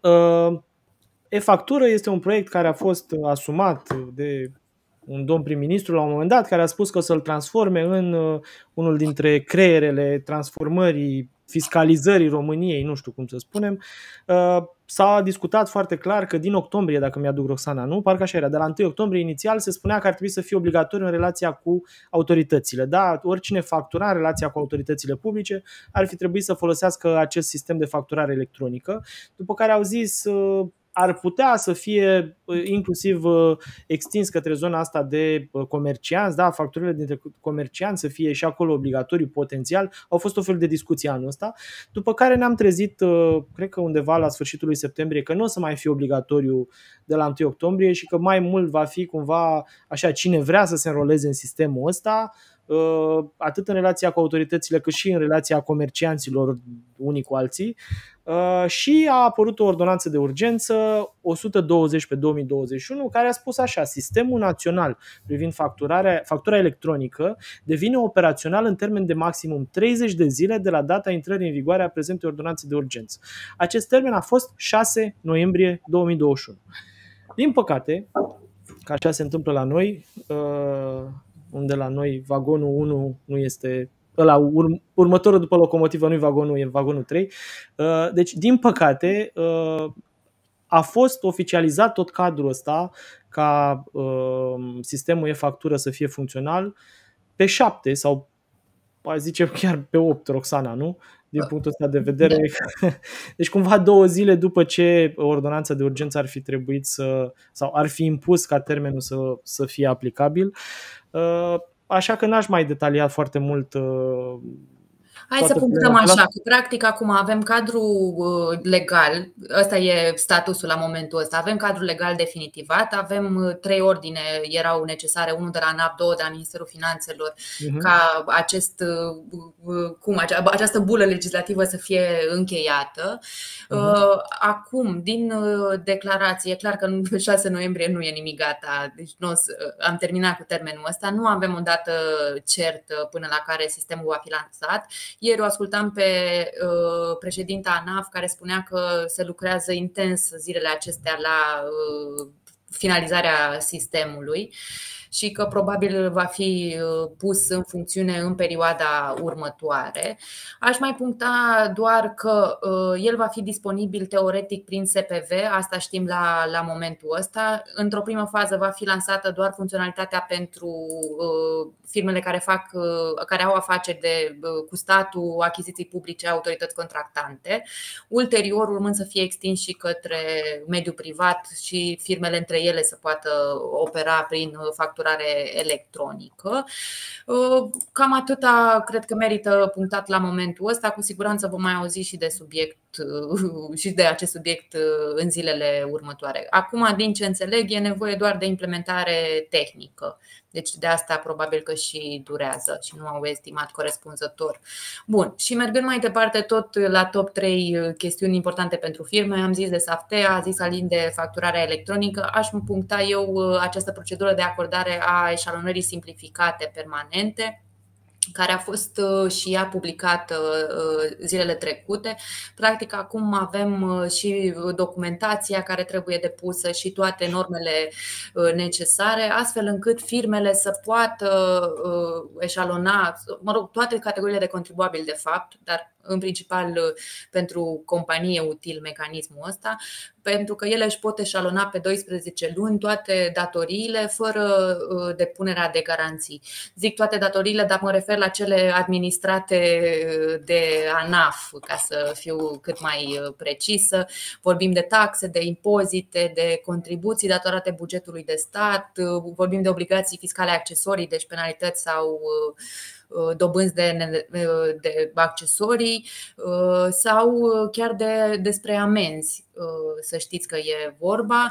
E-factură este un proiect care a fost asumat de un domn prim-ministru la un moment dat, care a spus că o să-l transforme în unul dintre creierele transformării, fiscalizării României, nu știu cum să spunem. S-a discutat foarte clar că din octombrie, dacă mi-aduc Roxana, nu? Parcă așa era, de la 1 octombrie inițial se spunea că ar trebui să fie obligatoriu în relația cu autoritățile. Da, oricine factura în relația cu autoritățile publice ar fi trebuit să folosească acest sistem de facturare electronică, după care au zis ar putea să fie inclusiv extins către zona asta de comercianți, da, facturile dintre comercianți să fie și acolo obligatoriu potențial. Au fost o fel de discuții anul ăsta, după care ne-am trezit, cred că undeva la sfârșitul lui septembrie, că nu o să mai fie obligatoriu de la 1 octombrie și că mai mult va fi cumva așa, cine vrea să se înroleze în sistemul ăsta, atât în relația cu autoritățile cât și în relația comercianților unii cu alții. Și a apărut o ordonanță de urgență 120 pe 2021 care a spus așa: Sistemul național privind factura electronică devine operațional în termen de maximum 30 de zile de la data intrării în vigoare a prezentei ordonanțe de urgență. Acest termen a fost 6 noiembrie 2021. Din păcate, că așa se întâmplă la noi, unde la noi vagonul 1 nu este ăla, următorul după locomotivă nu e vagonul, e vagonul 3. Deci, din păcate, a fost oficializat tot cadrul ăsta ca sistemul e-factură să fie funcțional pe 7 sau aș zice chiar pe 8, Roxana, nu? Din punctul ăsta de vedere. Deci cumva 2 zile după ce ordonanța de urgență ar fi trebuit sau ar fi impus ca termenul să fie aplicabil. Așa că n-aș mai detalia foarte mult. Hai să punctăm așa, că practic acum avem cadrul legal, ăsta e statusul la momentul ăsta, avem cadrul legal definitivat, avem 3 ordine, erau necesare, unul de la ANAP, 2 de la Ministerul Finanțelor, ca această bulă legislativă să fie încheiată. Acum, din declarație, e clar că 6 noiembrie nu e nimic gata, deci am terminat cu termenul ăsta, nu avem o dată certă până la care sistemul va fi lansat. Ieri o ascultam pe președinta ANAF care spunea că se lucrează intens zilele acestea la finalizarea sistemului și că probabil va fi pus în funcțiune în perioada următoare. Aș mai puncta doar că el va fi disponibil teoretic prin SPV, asta știm la momentul ăsta. Într-o primă fază va fi lansată doar funcționalitatea pentru firmele care au afaceri cu statul, achiziții publice, autorități contractante. Ulterior, urmând să fie extins și către mediul privat și firmele între ele să poată opera prin facturare electronică. Cam atâta cred că merită punctat la momentul ăsta. Cu siguranță vom mai auzi și de acest subiect în zilele următoare. Acum, din ce înțeleg, e nevoie doar de implementare tehnică. Deci de asta probabil că și durează și nu au estimat corespunzător. Bun, și mergând mai departe tot la top 3 chestiuni importante pentru firme, am zis de SAFT, a zis Alin de facturarea electronică. Aș puncta eu această procedură de acordare implementare a eșalonării simplificate permanente, care a fost și ea publicată zilele trecute. Practic, acum avem și documentația care trebuie depusă și toate normele necesare, astfel încât firmele să poată eșalona, toate categoriile de contribuabili, de fapt, dar în principal pentru companie util mecanismul ăsta, pentru că ele își pot eșalona pe 12 luni toate datoriile fără depunerea de garanții. Zic toate datoriile, dar mă refer la cele administrate de ANAF, ca să fiu cât mai precisă. Vorbim de taxe, de impozite, de contribuții datorate bugetului de stat, vorbim de obligații fiscale accesorii, deci penalități sau dobânzi de accesorii, sau chiar despre amenzi, să știți că e vorba.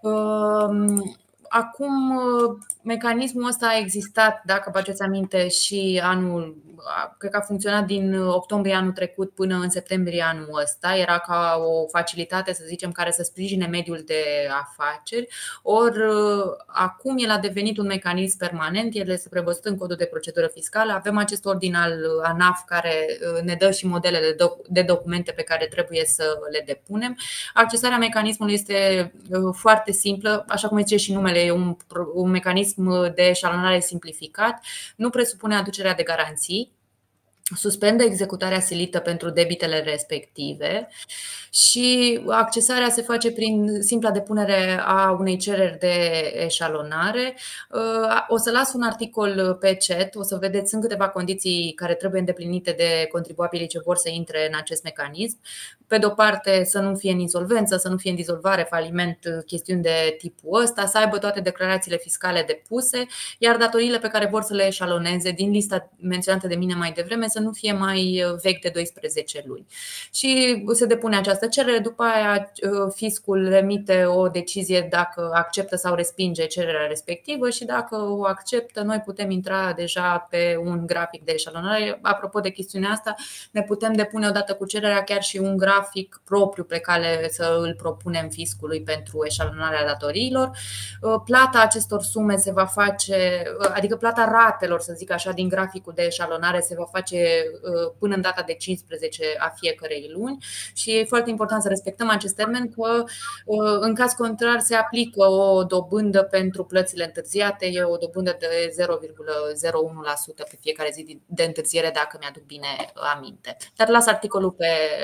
Acum, mecanismul ăsta a existat, dacă vă aduceți aminte, și cred că a funcționat din octombrie anul trecut până în septembrie anul ăsta. Era ca o facilitate, să zicem, care să sprijine mediul de afaceri. Ori acum el a devenit un mecanism permanent, el este prevăzut în codul de procedură fiscală. Avem acest ordin al ANAF care ne dă și modelele de documente pe care trebuie să le depunem. Accesarea mecanismului este foarte simplă, așa cum zice și numele, e un mecanism de eșalonare simplificat, nu presupune aducerea de garanții, suspendă executarea silită pentru debitele respective și accesarea se face prin simpla depunere a unei cereri de eșalonare. O să las un articol pe chat, o să vedeți, sunt câteva condiții care trebuie îndeplinite de contribuabilii ce vor să intre în acest mecanism. Pe de o parte, să nu fie în insolvență, să nu fie în dizolvare, faliment, chestiuni de tipul ăsta, să aibă toate declarațiile fiscale depuse, iar datoriile pe care vor să le eșaloneze din lista menționată de mine mai devreme să nu fie mai vechi de 12 luni. Și se depune această cerere, după aia fiscul emite o decizie dacă acceptă sau respinge cererea respectivă și dacă o acceptă, noi putem intra deja pe un grafic de eșalonare. Apropo de chestiunea asta, ne putem depune odată cu cererea chiar și un grafic propriu pe care să îl propunem fiscului pentru eșalonarea datoriilor. Plata acestor sume se va face, adică plata ratelor, să zic așa, din graficul de eșalonare se va face până în data de 15 a fiecărei luni și e foarte important să respectăm acest termen, că în caz contrar se aplică o dobândă pentru plățile întârziate, e o dobândă de 0,01% pe fiecare zi de întârziere, dacă mi-aduc bine aminte. Dar las articolul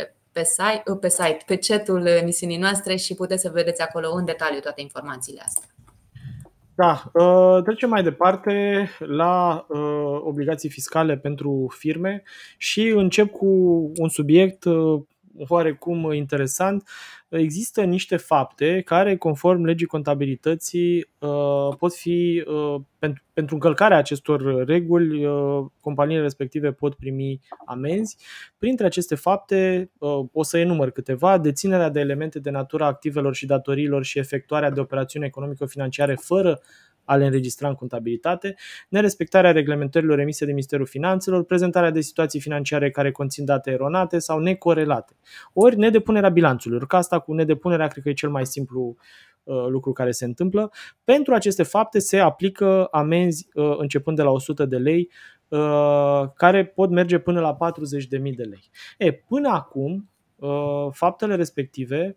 pe chat-ul emisiunii noastre și puteți să vedeți acolo în detaliu toate informațiile astea. Da, trecem mai departe la obligații fiscale pentru firme și încep cu un subiect oarecum interesant. Există niște fapte care, conform legii contabilității, pot fi, pentru încălcarea acestor reguli, companiile respective pot primi amenzi. Printre aceste fapte, o să enumăr câteva: deținerea de elemente de natura activelor și datoriilor și efectuarea de operațiuni economico-financiare fără a le înregistra în contabilitate, nerespectarea reglementărilor emise de Ministerul Finanțelor, prezentarea de situații financiare care conțin date eronate sau necorelate, ori nedepunerea bilanțului. Că asta cu nedepunerea cred că e cel mai simplu lucru care se întâmplă. Pentru aceste fapte se aplică amenzi începând de la 100 de lei, care pot merge până la 40.000 de lei. Până acum, faptele respective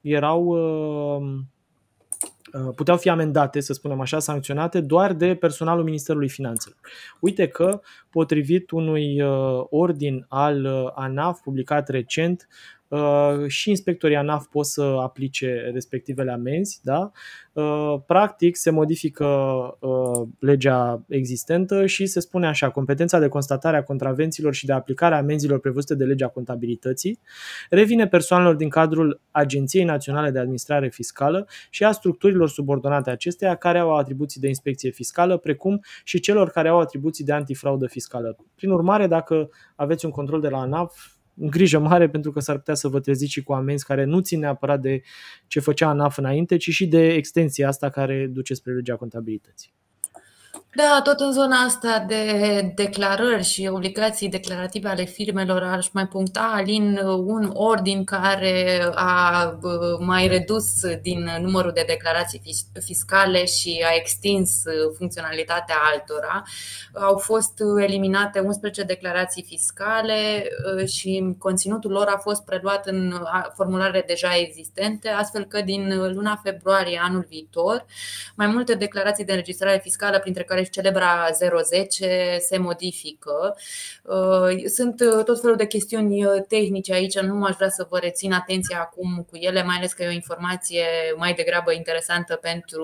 puteau fi amendate, să spunem așa, sancționate doar de personalul Ministerului Finanțelor. Uite că, potrivit unui ordin al ANAF publicat recent, și inspectorii ANAF pot să aplice respectivele amenzi, da? Practic se modifică legea existentă și se spune așa: competența de constatare a contravențiilor și de aplicare a amenzilor prevăzute de legea contabilității revine persoanelor din cadrul Agenției Naționale de Administrare Fiscală și a structurilor subordonate acesteia care au atribuții de inspecție fiscală, precum și celor care au atribuții de antifraudă fiscală. Prin urmare, dacă aveți un control de la ANAF, grijă mare, pentru că s-ar putea să vă treziți și cu amenzi care nu țin neapărat de ce făcea ANAF înainte, ci și de extensia asta care duce spre legea contabilității. Da, tot în zona asta de declarări și obligații declarative ale firmelor, aș mai puncta, Alin, un ordin care a mai redus din numărul de declarații fiscale și a extins funcționalitatea altora. Au fost eliminate 11 declarații fiscale și conținutul lor a fost preluat în formularele deja existente, astfel că din luna februarie anul viitor mai multe declarații de înregistrare fiscală, printre care și celebra 010, se modifică. Sunt tot felul de chestiuni tehnice aici, nu aș vrea să vă rețin atenția acum cu ele, mai ales că e o informație mai degrabă interesantă pentru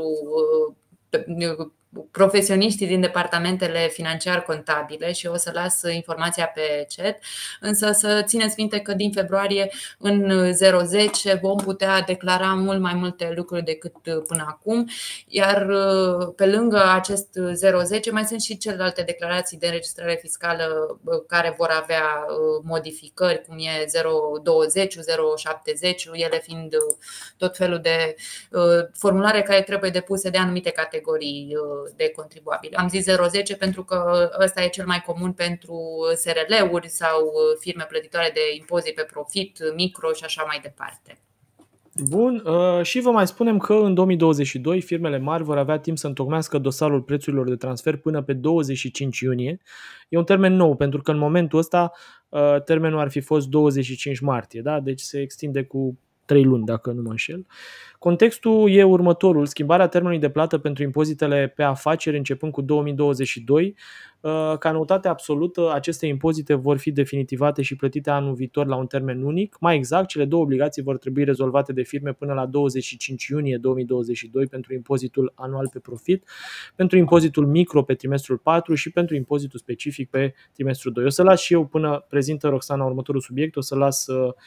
profesioniștii din departamentele financiar-contabile și o să las informația pe chat, însă să țineți minte că din februarie în 010 vom putea declara mult mai multe lucruri decât până acum, iar pe lângă acest 010 mai sunt și celelalte declarații de înregistrare fiscală care vor avea modificări, cum e 020, 070, ele fiind tot felul de formulare care trebuie depuse de anumite categorii de contribuabili. Am zis 010 pentru că ăsta e cel mai comun pentru SRL-uri sau firme plătitoare de impozit pe profit, micro și așa mai departe. Bun, și vă mai spunem că în 2022 firmele mari vor avea timp să întocmească dosarul prețurilor de transfer până pe 25 iunie. E un termen nou, pentru că în momentul ăsta termenul ar fi fost 25 martie, da? Deci se extinde cu 3 luni, dacă nu mă înșel. Contextul e următorul: schimbarea termenului de plată pentru impozitele pe afaceri începând cu 2022. Ca noutate absolută, aceste impozite vor fi definitivate și plătite anul viitor la un termen unic. Mai exact, cele două obligații vor trebui rezolvate de firme până la 25 iunie 2022 pentru impozitul anual pe profit, pentru impozitul micro pe trimestrul 4 și pentru impozitul specific pe trimestrul 2. O să las și eu, până prezintă Roxana următorul subiect, o să las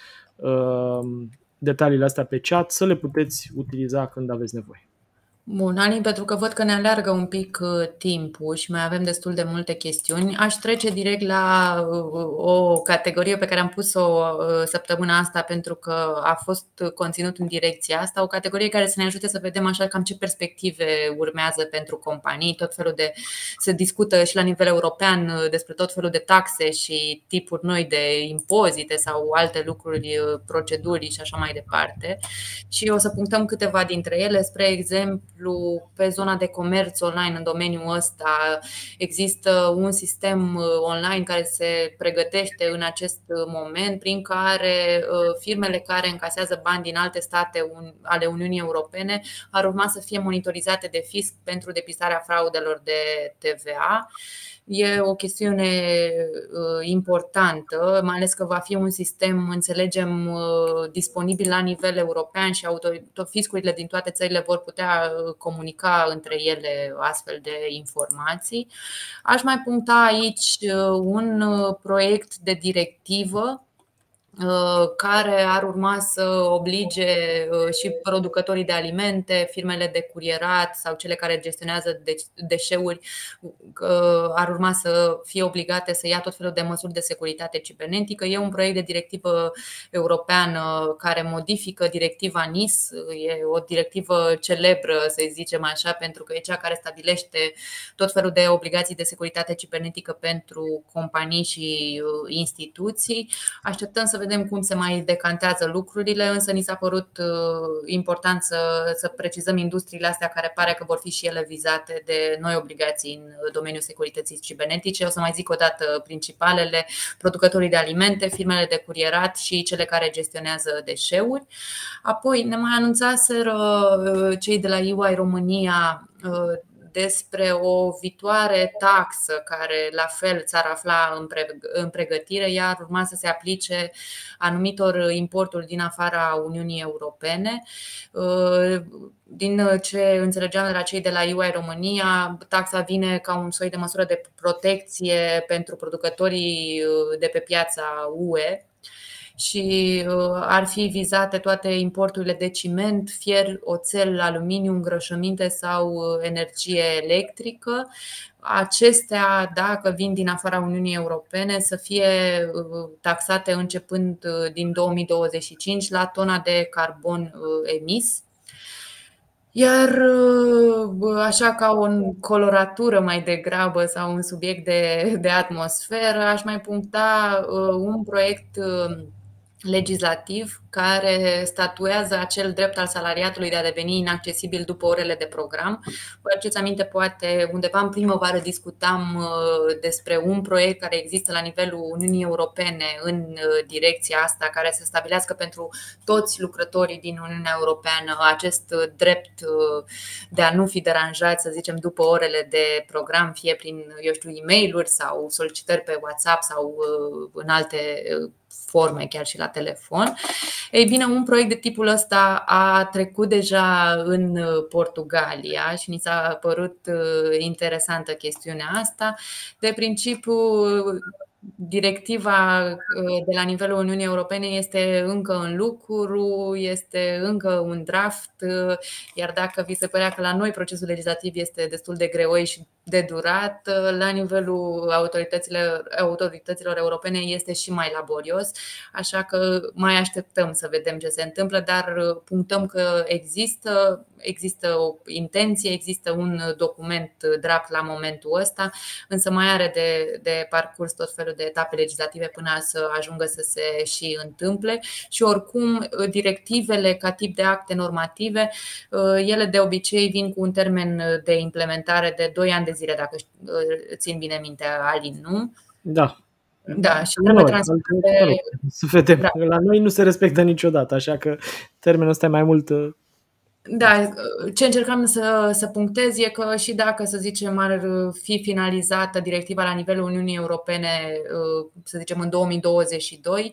detaliile astea pe chat, să le puteți utiliza când aveți nevoie. Bun, Alin, pentru că văd că ne alergă un pic timpul și mai avem destul de multe chestiuni, aș trece direct la o categorie pe care am pus-o săptămâna asta pentru că a fost conținut în direcția asta, o categorie care să ne ajute să vedem așa cam ce perspective urmează pentru companii, tot felul de, se discută și la nivel european despre tot felul de taxe și tipuri noi de impozite sau alte lucruri, proceduri și așa mai departe. Și o să punctăm câteva dintre ele, spre exemplu, pe zona de comerț online în domeniul ăsta există un sistem online care se pregătește în acest moment, prin care firmele care încasează bani din alte state ale Uniunii Europene ar urma să fie monitorizate de fisc pentru depistarea fraudelor de TVA. E o chestiune importantă, mai ales că va fi un sistem, înțelegem, disponibil la nivel european și fiscurile din toate țările vor putea comunica între ele astfel de informații. Aș mai puncta aici un proiect de directivă care ar urma să oblige și producătorii de alimente, firmele de curierat sau cele care gestionează deșeuri, ar urma să fie obligate să ia tot felul de măsuri de securitate cibernetică. E un proiect de directivă europeană care modifică directiva NIS. E o directivă celebră, să zicem așa, pentru că e cea care stabilește tot felul de obligații de securitate cibernetică pentru companii și instituții. Așteptăm să vedem cum se mai decantează lucrurile, însă ni s-a părut important să precizăm industriile astea care pare că vor fi și ele vizate de noi obligații în domeniul securității cibernetice. O să mai zic o dată principalele: producătorii de alimente, firmele de curierat și cele care gestionează deșeuri. Apoi ne mai anunțaseră cei de la EY România despre o viitoare taxă care la fel s-ar afla în pregătire. Ea ar urma să se aplice anumitor importuri din afara Uniunii Europene. Din ce înțelegeam de la cei de la EY România, taxa vine ca un soi de măsură de protecție pentru producătorii de pe piața UE și ar fi vizate toate importurile de ciment, fier, oțel, aluminiu, îngrășăminte sau energie electrică. Acestea, dacă vin din afara Uniunii Europene, să fie taxate începând din 2025 la tona de carbon emis. Iar așa ca o coloratură mai degrabă sau un subiect de atmosferă, aș mai puncta un proiect legislativ care statuează acel drept al salariatului de a deveni inaccesibil după orele de program. Vă aduceți aminte, poate undeva în primăvară discutam despre un proiect care există la nivelul Uniunii Europene în direcția asta, care să stabilească pentru toți lucrătorii din Uniunea Europeană acest drept de a nu fi deranjați, să zicem, după orele de program, fie prin, eu știu, e-mail-uri sau solicitări pe WhatsApp sau în alte forme, chiar și la telefon. Ei bine, un proiect de tipul ăsta a trecut deja în Portugalia și ni s-a părut interesantă chestiunea asta. De principiu, directiva de la nivelul Uniunii Europene este încă în lucru, este încă un draft, iar dacă vi se părea că la noi procesul legislativ este destul de greoi și de durat, la nivelul autorităților europene este și mai laborios, așa că mai așteptăm să vedem ce se întâmplă, dar punctăm că există o intenție, există un document draft la momentul ăsta, însă mai are de parcurs tot felul de etape legislative până să ajungă să se și întâmple. Și oricum, directivele ca tip de acte normative, ele de obicei vin cu un termen de implementare de 2 ani de zile, dacă țin bine minte, Alin, nu? Da. Da, și trebuie transpuse. Să vedem. La noi nu se respectă niciodată, așa că termenul ăsta e mai mult. Da, ce încercam să punctez e că și dacă, să zicem, ar fi finalizată directiva la nivelul Uniunii Europene, să zicem, în 2022,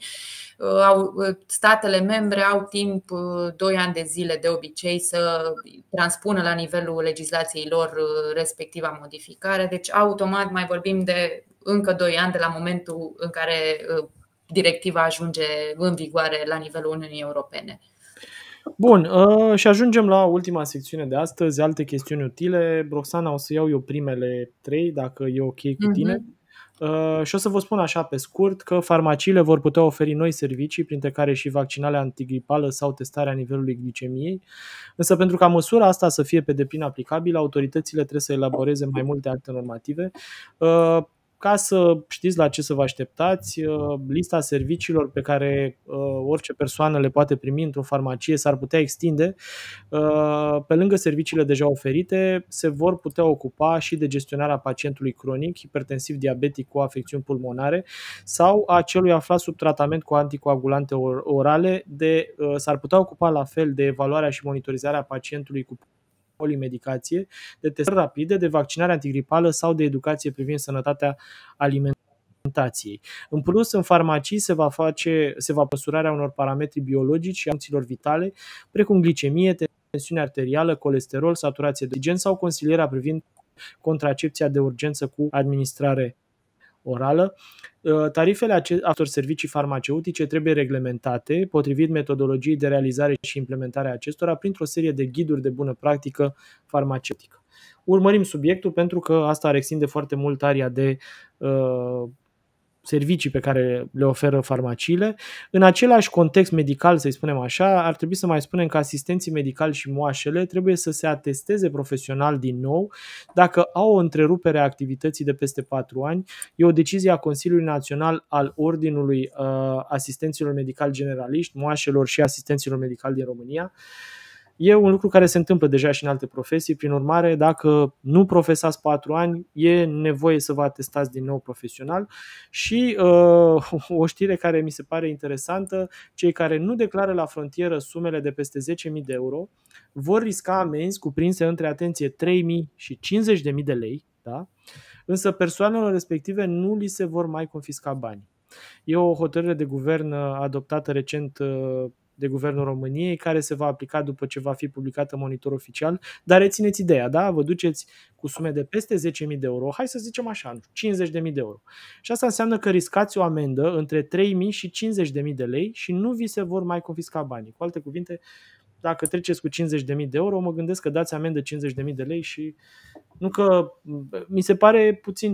statele membre au timp 2 ani de zile de obicei să transpună la nivelul legislației lor respectiva modificare. Deci automat mai vorbim de încă 2 ani de la momentul în care directiva ajunge în vigoare la nivelul Uniunii Europene. Bun, și ajungem la ultima secțiune de astăzi, alte chestiuni utile. Roxana, o să iau eu primele 3, dacă e ok cu tine. Și o să vă spun așa pe scurt că farmaciile vor putea oferi noi servicii, printre care și vaccinarea antigripală sau testarea nivelului glicemiei. Însă pentru ca măsura asta să fie pe deplin aplicabilă, autoritățile trebuie să elaboreze mai multe acte normative. Ca să știți la ce să vă așteptați, lista serviciilor pe care orice persoană le poate primi într-o farmacie s-ar putea extinde. Pe lângă serviciile deja oferite, se vor putea ocupa și de gestionarea pacientului cronic, hipertensiv, diabetic cu afecțiuni pulmonare sau a celui aflat sub tratament cu anticoagulante orale. S-ar putea ocupa la fel de evaluarea și monitorizarea pacientului cu polimedicație, de testări rapide, de vaccinare antigripală sau de educație privind sănătatea alimentației. În plus, în farmacii se va măsurarea unor parametri biologici și funcțiilor vitale, precum glicemie, tensiune arterială, colesterol, saturație de oxigen sau consilierea privind contracepția de urgență cu administrare orală. Tarifele acestor servicii farmaceutice trebuie reglementate potrivit metodologiei de realizare și implementare a acestora printr-o serie de ghiduri de bună practică farmaceutică. Urmărim subiectul pentru că asta ar extinde foarte mult aria de servicii pe care le oferă farmaciile. În același context medical, să-i spunem așa, ar trebui să mai spunem că asistenții medicali și moașele trebuie să se atesteze profesional din nou dacă au o întrerupere a activității de peste 4 ani. E o decizie a Consiliului Național al Ordinului Asistenților Medicali Generaliști, moașelor și asistenților medicali din România. E un lucru care se întâmplă deja și în alte profesii, prin urmare, dacă nu profesați 4 ani, e nevoie să vă atestați din nou profesional. Și o știre care mi se pare interesantă, cei care nu declară la frontieră sumele de peste 10.000 de euro vor risca amenzi cuprinse între, atenție, 3.000 și 50.000 de lei, da? Însă persoanelor respective nu li se vor mai confisca banii. E o hotărâre de guvern adoptată recent de Guvernul României, care se va aplica după ce va fi publicată în Monitor Oficial, dar rețineți ideea, da? Vă duceți cu sume de peste 10.000 de euro, hai să zicem așa, 50.000 de euro. Și asta înseamnă că riscați o amendă între 3.000 și 50.000 de lei și nu vi se vor mai confisca banii. Cu alte cuvinte, dacă treceți cu 50.000 de euro, mă gândesc că dați amendă 50.000 de lei și nu că mi se pare puțin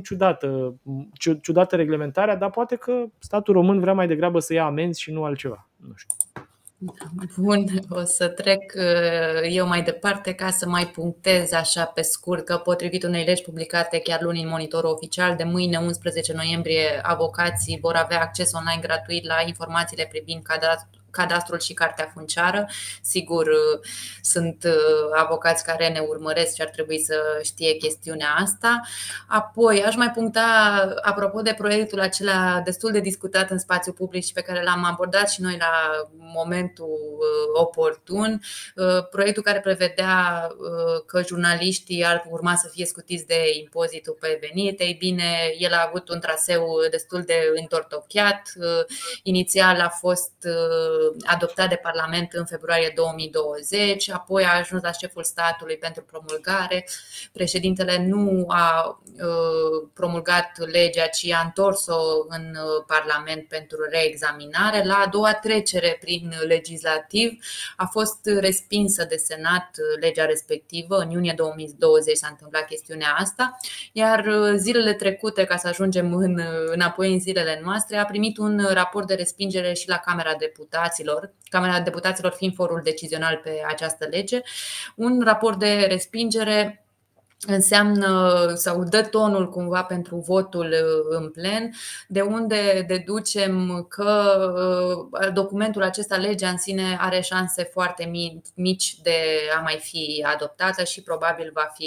ciudată reglementarea, dar poate că statul român vrea mai degrabă să ia amenzi și nu altceva. Nu știu. Bun, o să trec eu mai departe ca să mai punctez așa pe scurt că potrivit unei legi publicate chiar luni în Monitorul Oficial, de mâine 11 noiembrie avocații vor avea acces online gratuit la informațiile privind cadastrul și cartea funciară. Sigur, sunt avocați care ne urmăresc și ar trebui să știe chestiunea asta. Apoi, aș mai puncta, apropo de proiectul acela destul de discutat în spațiu public și pe care l-am abordat și noi la momentul oportun, proiectul care prevedea că jurnaliștii ar urma să fie scutiți de impozitul pe venit. Ei bine, el a avut un traseu destul de întortocheat. Inițial a fost adoptat de Parlament în februarie 2020, apoi a ajuns la șeful statului pentru promulgare. Președintele nu a promulgat legea, ci a întors-o în Parlament pentru reexaminare. La a doua trecere prin legislativ a fost respinsă de Senat legea respectivă. În iunie 2020 s-a întâmplat chestiunea asta, iar zilele trecute, ca să ajungem înapoi în zilele noastre, a primit un raport de respingere și la Camera Deputaților fiind forul decizional pe această lege. Un raport de respingere înseamnă sau dă tonul cumva pentru votul în plen, de unde deducem că documentul acesta, legea în sine, are șanse foarte mici de a mai fi adoptată și probabil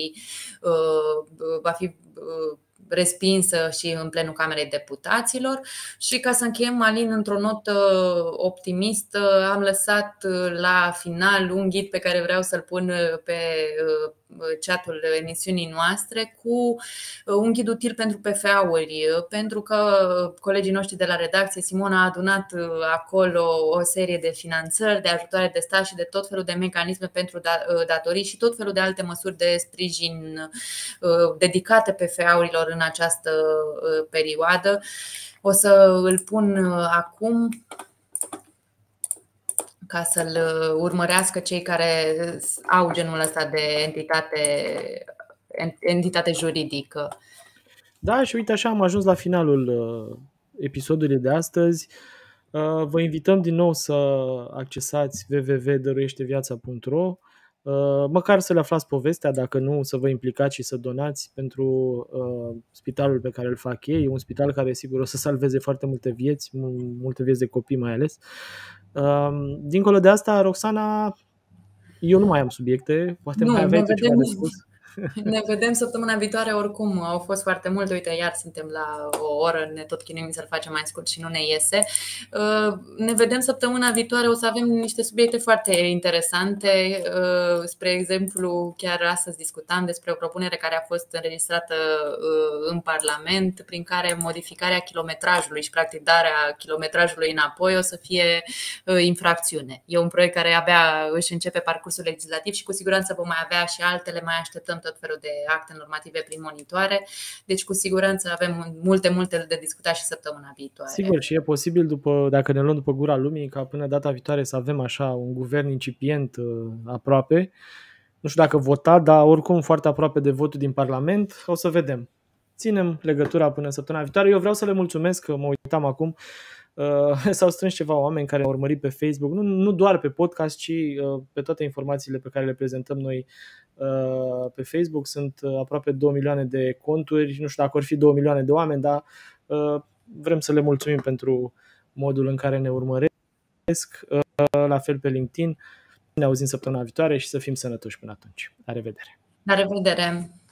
va fi respinsă și în plenul Camerei Deputaților. Și ca să încheiem, Alin, într-o notă optimistă, am lăsat la final un ghid pe care vreau să-l pun pe chatul emisiunii noastre, cu un ghid util pentru PFA-uri, pentru că colegii noștri de la redacție, Simona, a adunat acolo o serie de finanțări, de ajutoare de stat și de tot felul de mecanisme pentru datorii și tot felul de alte măsuri de sprijin dedicate PFA-urilor în această perioadă. O să îl pun acum ca să-l urmărească cei care au genul ăsta de entitate juridică. Da, și uite așa am ajuns la finalul episodului de astăzi. Vă invităm din nou să accesați www.dăruieșteviața.ro, măcar să le aflați povestea, dacă nu să vă implicați și să donați pentru spitalul pe care îl fac ei, un spital care sigur o să salveze foarte multe vieți de copii mai ales. Dincolo de asta, Roxana, eu nu mai am subiecte, poate mai aveai tu ceva de spus. Ne vedem săptămâna viitoare, oricum au fost foarte multe. Uite, iar suntem la o oră, ne tot chinuim să-l facem mai scurt și nu ne iese. Ne vedem săptămâna viitoare, o să avem niște subiecte foarte interesante. Spre exemplu, chiar astăzi discutam despre o propunere care a fost înregistrată în Parlament, prin care modificarea kilometrajului și practic darea kilometrajului înapoi o să fie infracțiune. E un proiect care abia își începe parcursul legislativ și cu siguranță vom mai avea și altele, mai așteptăm tot felul de acte normative prin monitoare. Deci cu siguranță avem multe de discutat și săptămâna viitoare. Sigur, și e posibil, dacă ne luăm după gura lumii, ca până data viitoare să avem așa un guvern incipient aproape. Nu știu dacă votat, dar oricum foarte aproape de votul din Parlament. O să vedem. Ținem legătura până săptămâna viitoare. Eu vreau să le mulțumesc, că mă uitam acum, s-au strâns ceva oameni care au urmărit pe Facebook, nu doar pe podcast, ci pe toate informațiile pe care le prezentăm noi pe Facebook. Sunt aproape 2 milioane de conturi, nu știu dacă ar fi 2 milioane de oameni, dar vrem să le mulțumim pentru modul în care ne urmăresc, la fel pe LinkedIn. Ne auzim săptămâna viitoare și să fim sănătoși până atunci. La revedere! La revedere!